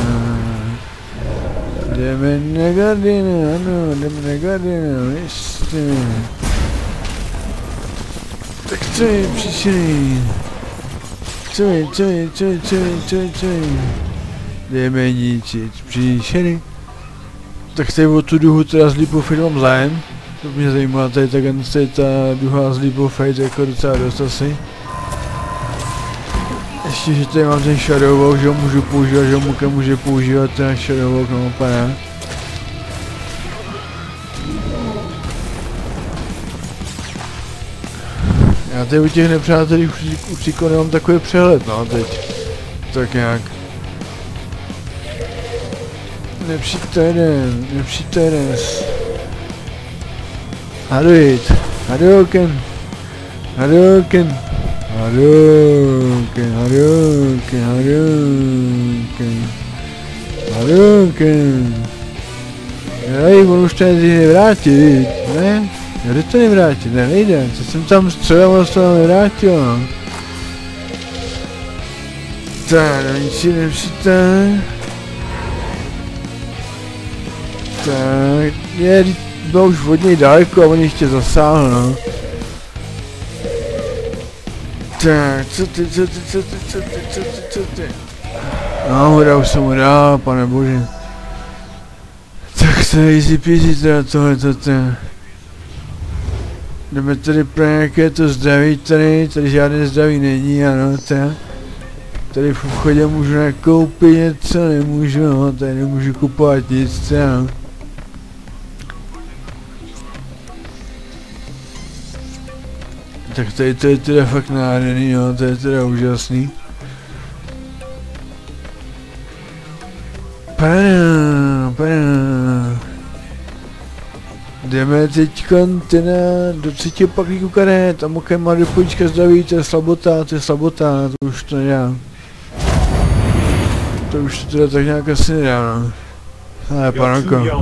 Jdeme na Guardiana, ano, jdeme na Guardiana, jistě. Tak co je, přišli? Co je, co je, co je, co je, co je, co je? Jdeme ničit příšery. Tak tady o tu duhu teda z Leapofade mám zájem. To mě zajímá, tady ta, tady ta duha z Leapofade jako docela dost asi. Ještě, že tady mám ten Shadow Walk, že ho můžu používat, že ho Muka může používat, ten Shadow Walk, no padá. Já tady u těch nepřátelích určitě nemám takový přehled, no teď. Tak nějak. nepřijď jeden, nepřijď jeden. Hadouit, Hadouken, Hadouken, Hadouken, Hadouken, Hadouken, Hadouken. Jej, on už tady nevrátit, ne? Jde to nevrátit, ne, nejde, co jsem tam střelil, se to nevrátil, no. Tak, no nic si nepřijďte. Tak, je, byl už od něj daleko a on ještě zasáhl, no. Tak, co ty, co ty, co ty, co ty, co ty, co ty. No, hoda už jsem mu dal, pane bože. Tak to je easy peasy teda tohle, to je. Jdeme tady pro nějaké to zdraví tady, tady žádné zdraví není, ano, tak. Tady v obchodě můžu nakoupit něco, nemůžu, no, tady nemůžu kupovat nic, třeba. Tak tady to je teda fakt nádherný, no, to je teda úžasný. Pana, pana. Jdeme teďkon teda do třetího paklíku karet a mokem má do polička zdraví, to je slabota, to je slabota, to už to nedá. To už to teda tak nějak asi nedá, no. Ale panoko.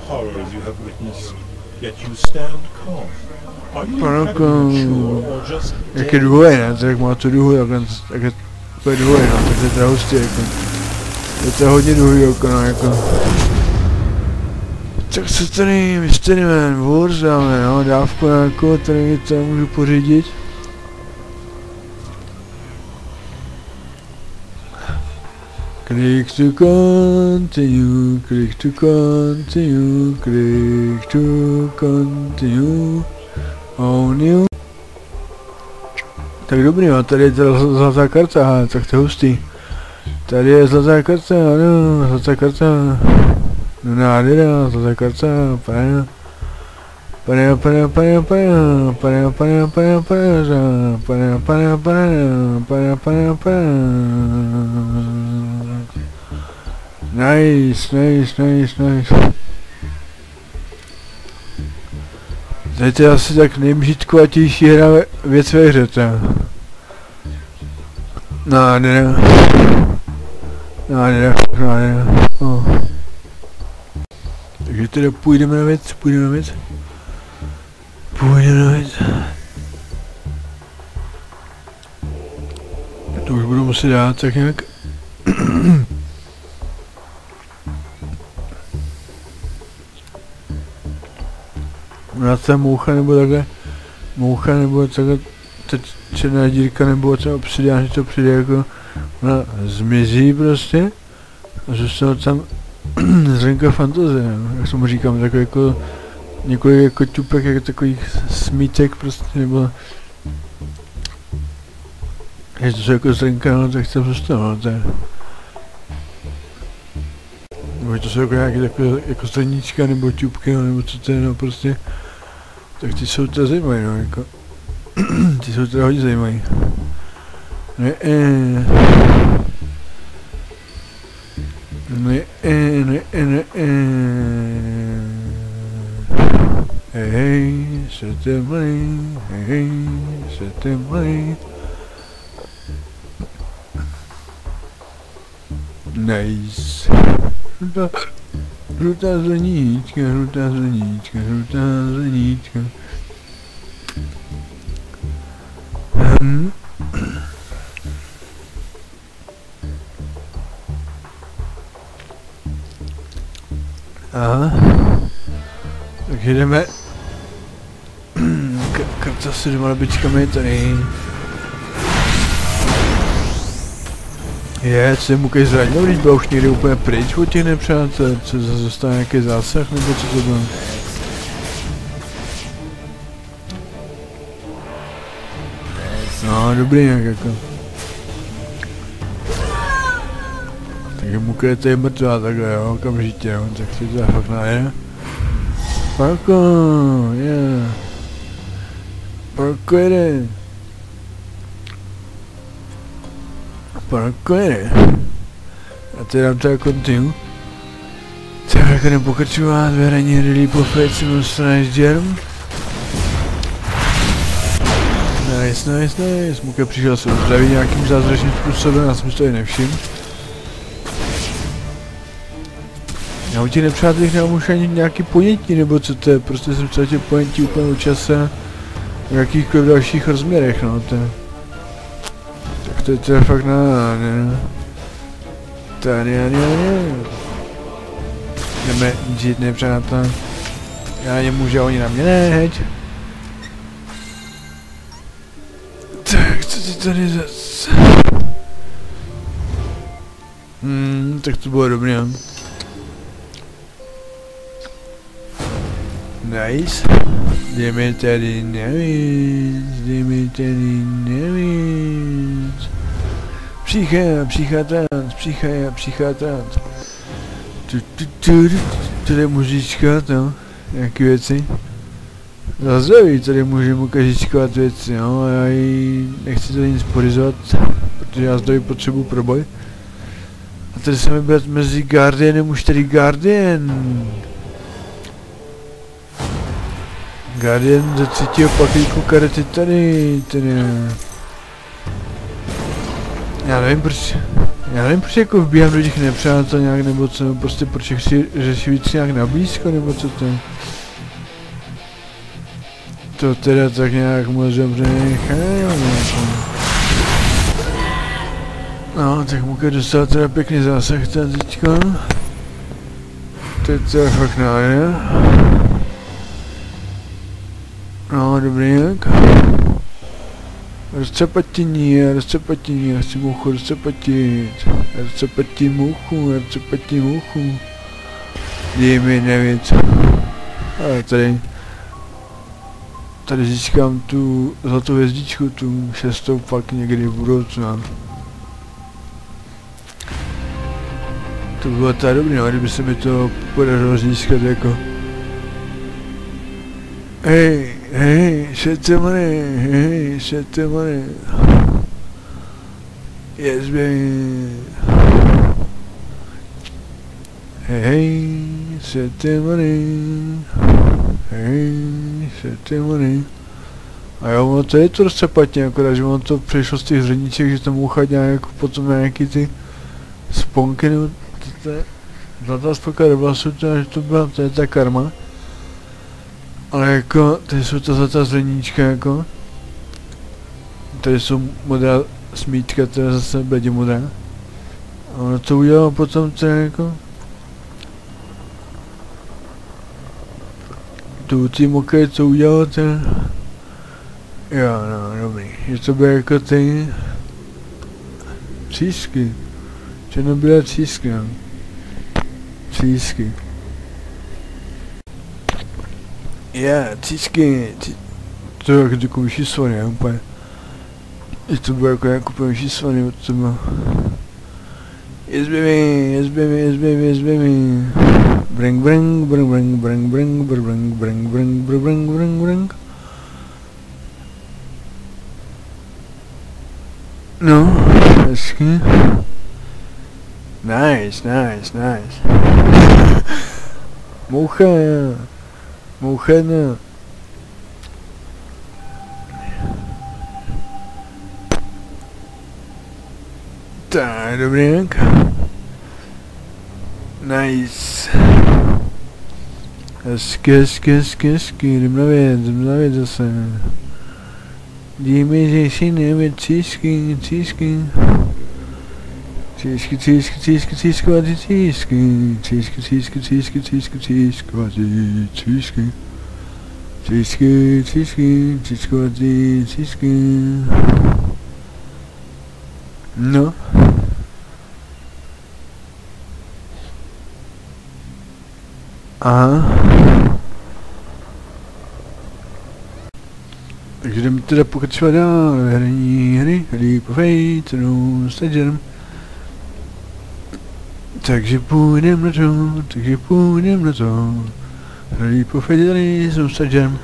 Panoko. Jak je duhoj, ne? Tak má to duhoj, tak je to duhoj, no, tak je to hustý, jako. Je to hodně duhoj, jako, no, jako. Tak co tady, mystery man, Wars dáme, no, dávku nějakou, tady to můžu pořídit. Click to continue, click to continue, click to continue, oh new. Tak dobrý, no, tady je teda zlatá karta, aha, tak to je hustý. Tady je zlatá karta, ano, zlatá karta. No nádhera, zlatá karta, pane. Pane, pane, pane, pane, pane, pane, pane, pane, pane, pane, pane, pane, pane, pane. Nice, nice, nice, nice. To je asi tak nejbřitkovatější hra věc ve hře, ta. Nádhera. Nádhera, nádhera. Oh. Takže teda půjdeme na věc, půjdeme na věc. Půjdeme na věc. To už budu muset dát tak nějak. Ona ta moucha nebo takhle, moucha nebo takhle, ta černá dírka nebo ta obsidián, že to přijde jako, ona zmizí prostě a zůstane tam zrnka fantazie, no, jak tomu říkám, takový jako několik jako ťupek, jako takových smítek prostě, nebo když to jsou jako zrnka, no, tak tam zůstane, no, to je. Nebo to jsou jako nějaké takové jako straníčka nebo ťupky, no, nebo co to je, no, prostě. Tak ty jsou teda zajímavé, no, jako. Ty jsou teda hodně zajímavé. Ne, eh. Ne, eh, ne, eh, ne, eh. Hej, hej, světe mlej, hej, hej, světe mlej. Nice. Žlutá, žlutá zeleníčka, žlutá zeleníčka, žlutá zeleníčka. Hmm. Aha. Tak jdeme. Karta s dvěma lebičkami tady. Je, co je mu kaj zranil, když byl už někde úplně pryč od těch nepřátel, co zase dostane nějaký zásah, nebo co to bylo? No, dobrý nějak jako. Takže mu kaj je mrtvá takhle, jo, okamžitě, jo, tak si to fakt najde. Parko, je. Yeah. Parko jede. Parko jede. A teď dám teda continue. Tak jdem pokračovat v hraní Leap of Faith Simulation Germ. Nice, nice, nice. Muka přišel se uzdravit nějakým zázračným způsobem, já jsem si to i nevšiml. Já u těch nepřátelích nemám už ani nějaký ponětí, nebo co to je, prostě jsem ztratil ponětí úplně u čase v jakýchkoliv dalších rozměrech, no to je. Tak to je teda fakt na ne. Tady, tady, tady. Jdeme žít, nepřátelé. Já na ně můžu, oni na mě ne, heď. Tak, co ti tady zase? Hmm, tak to bylo dobré. Nice. Jdeme tady navíc, jdeme tady navíc. Psycha, psychatrans, psycha, psychatrans. Tu, tu, tu, tu, tady můžu říkat, no, nějaký věci. Za zdraví tady můžeme ukažíčkovat věci, no, já ji nechci tady nic porizovat, protože já zdraví potřebuji pro boj. A tady se mi vybrat mezi Guardianem, už tady Guardian. Guardian ze třetího paklíku karety tady, tady. Já nevím proč, já nevím proč jako vbíhám do těch nepřátel nějak nebo co, nebo prostě proč chci řešit víc nějak na blízko, nebo co to je. To teda tak nějak moc dobře nechám. No, tak Muka dostal teda pěkný zásah ten teďko. To je teda fakt nádherné. No, dobrý jak. Rozcepatění, rozcepatění, já chci muchu rozcepatit. Rozcepatí muchu, rozcepatí muchu. Dej mi nevěc. A tady. Tady získám tu zlatou hvězdičku, tu šestou pak někdy v budoucnu. To bylo tak dobrý, no, kdyby se mi to podařilo získat jako. Hej, hej, set the money, hej, set the money. Yes, baby. Hej, hej, set the money. Hej, set the money. A jo, ono to je to rozcepatně, akorát, že ono to přešlo z těch zředníček, že tam uchať nějak potom nějaký ty sponky, nebo to je zlatá sponka do vlasu, že to byla, to je ta karma. Ale jako, tady jsou ta zlatá zředníčka jako. Tady jsou modrá smítka, teda zase bledě modrá. A ono to udělalo potom teda jako. Tu tým okej, co udělalo ten. Jo, no, dobrý. Že to bude jako ty třísky. Černobílé třísky, no. Třísky. Yeah, třísky. To je jako takový vyšisovaný, já úplně. Že to bude jako jako úplně vyšisovaný od sebe. Yes baby, yes baby, yes baby, yes baby. Bring, bring, bring, bring, bring, bring, bring, bring, bring, bring, bring, bring, bring, bring. No, hezky. Nice, nice, nice. Moucha, moucha, no. Tak, dobrý jak. Nice. Hezky, hezky, hezky, hezky, jdem na věc, jdem na věc zase. Díme, že si nevěd císky, císky. Císky, císky, císky, císky, a ty císky. Císky, císky, císky, císky, císky, a ty císky. Císky, císky, císky, a ty císky. No. Aha. Takže jdeme teda pokračovat dál ve hraní hry, Leap of Faith, no, stagerem. Takže půjdem na to, takže půjdem na to. Leap of Faith tady, no, stagerem.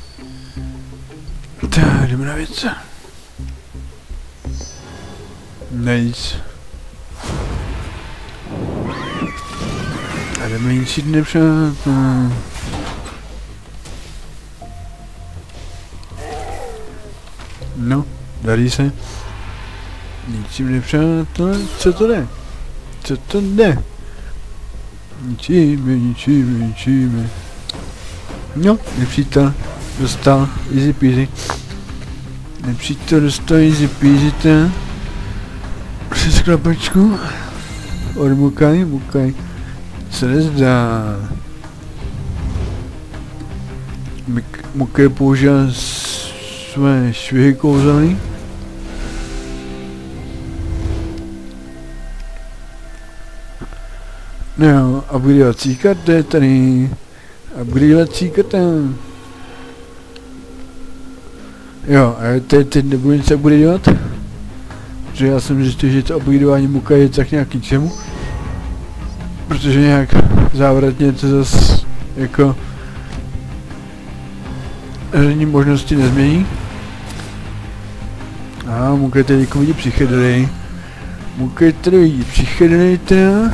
Tak, jdeme na věc. Nice. A jdeme ničit nepřátelé. No, darí se. Ničím nepřátelé, co to jde? Co to jde? Ničíme, ničíme, ničíme. No, nepřítel dostal, easy peasy. Nepřítel dostal easy peasy, ten. Přes klapačku. Odmukaj, mukaj. Se nezdá. Mukaj použil své švihy kouzelný. No, upgradeovací karta je tady. Upgradeovací karta. Jo, a teď, teď nebudu nic upgradeovat. Protože já jsem zjistil, že to upgradeování muka je tak nějaký čemu. Protože nějak závratně to zase jako řadní možnosti nezmění. A muka je tady jako vidí přichedlej. Muka je tady vidí přichedlej teda.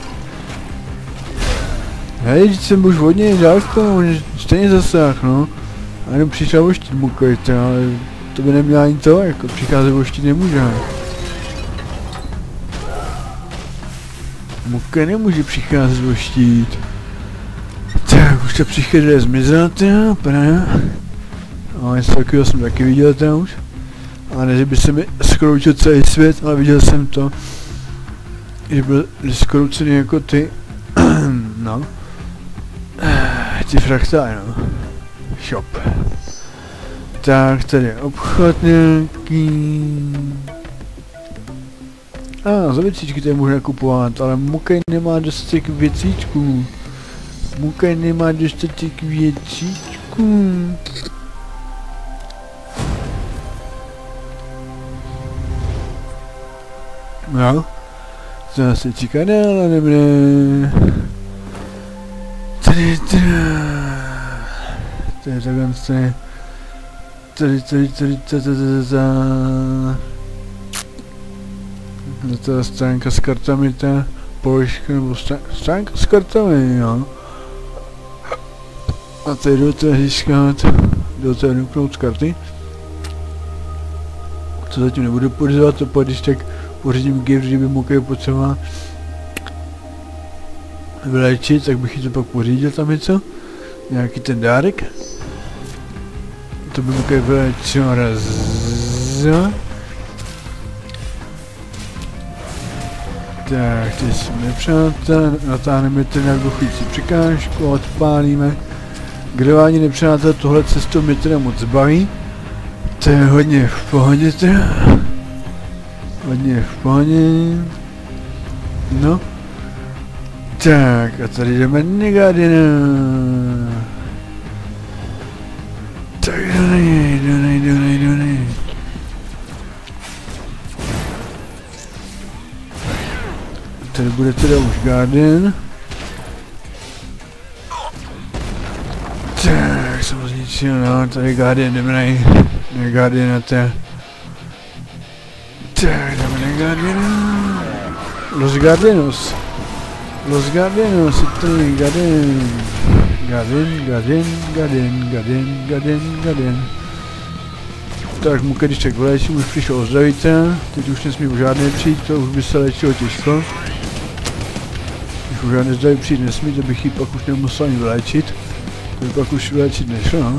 Hej, teď jsem už hodně dálko, on stejně zasáh, no. A jenom přišel voštit muka, ale to by neměla ani to, jako přicházet voštit nemůže. Muka nemůže přicházet voštit. Tak, už to přichází zmizela, teda, pana. A něco takového jsem taky viděl tam už. Ale ne, že by se mi skroutil celý svět, ale viděl jsem to. Že byl skroucený jako ty. No. Ty fraktály, no. Shop. Tak, tady je obchod nějaký. A, ah, za věcíčky tady můžu nakupovat, ale Mukaj nemá dostatek věcíčků. Mukaj nemá dostatek věcíčků. No. Zase čeká dál, ale nebude. Tady, tady, tady, tady, tady, tady, tady, tady, tady, tady, tady, ta stránka s kartami, ta položka, nebo stránka s kartami, jo. A tady jdu to získat, jdu to nuknout karty. To zatím nebudu pořizovat, to když tak pořídím gift, kdyby Mukaj potřeboval vylečit, tak bych ji to pak pořídil tam něco. Nějaký ten dárek. To by Mukaj vylečil raz. Tak, ty jsme nepřátelé, natáhneme ten na duchující překážku, odpálíme. Grování nepřátelé, tohle cestou mě teda moc baví. To je hodně v pohodě teda. Hodně v pohodě. No. Tak, a tady jdeme Negadina. Tak do nej, do nej, do nej, do nej. Tady bude teda už Guardian. Tak, jsem zničil, no, tady Guardian, jdeme nej, ne Guardian a to. Tak, jdeme na Guardiana. Los Guardianos. Los Guardianos, je tady Guardian. Guardian, Guardian, Guardian, Guardian, Guardian, Guardian. Tak Mukaj, když tak vylečím, už přišel ozdravit, teď už nesmí už žádné přijít, to už by se léčilo těžko. Když už žádné zdraví přijít nesmí, to bych ji pak už nemusel ani vyléčit. To by pak už vyléčit nešlo, no.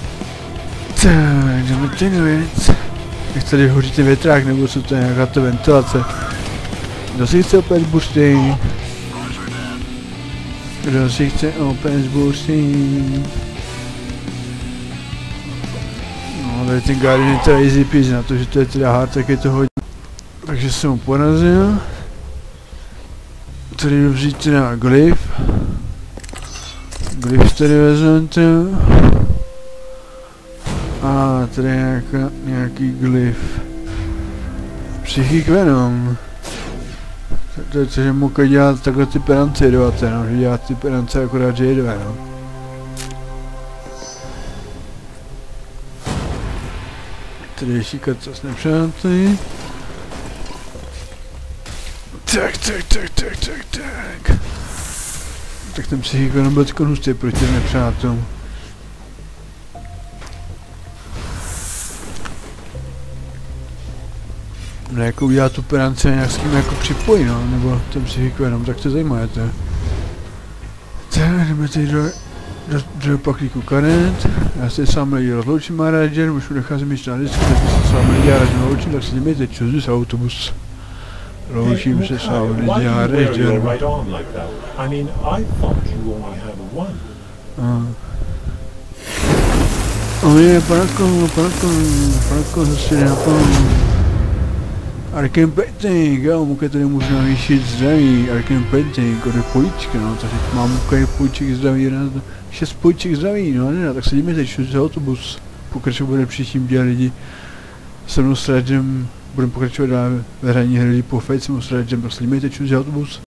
Tak, jdeme ten věc. Jak tady hoří ten větrák, nebo co to je nějaká ta ventilace. Kdo si chce opět boosty? Kdo si chce opět boosty? No, tady ten Guardian je teda easy peasy, na to, že to je teda hard, tak je to hodně. Takže jsem ho porazil. Tady jdu vzít teda glyf. Glyf tady vezmete. A tady je nějaká, nějaký glyf. Psychic Venom. To je co, že Mukaj dělá takhle ty perance jedovaté, no, že dělá ty perance akorát, že jedové, no. Tady ještě karta s nepřáteli. Tak, tak, tak, tak, tak, tak. Tak ten psychik jenom byl takový hustý proti těm nepřátelům. No jako udělat tu perance nějak s tím jako připojí, no, nebo ten psychik jenom, tak to zajímavé to je. Tak, jdeme teď do, do, do paklíku karet. Já se sám lidi rozloučím, Maradžer, už necházím ještě na disku, tak se sám lidi rozloučím, tak se jdeme teď čuzu z autobus. Loučím se sám lidi a Maradžer. O je, panako, panako, panako, zase nepomůžu. Arkham Painting, jo, můžete tady můžu navýšit zdraví, Arkham Painting, od políčka, no, takže mám můžu políček zdraví, šest políček zdraví, no ne, tak se jdeme teď šuť za autobus, pokračovat bude příštím díle lidi, se mnou s Radžem, budeme pokračovat dál ve hraní hry po Fate, se mnou s Radžem, tak se jdeme teď šuť za autobus.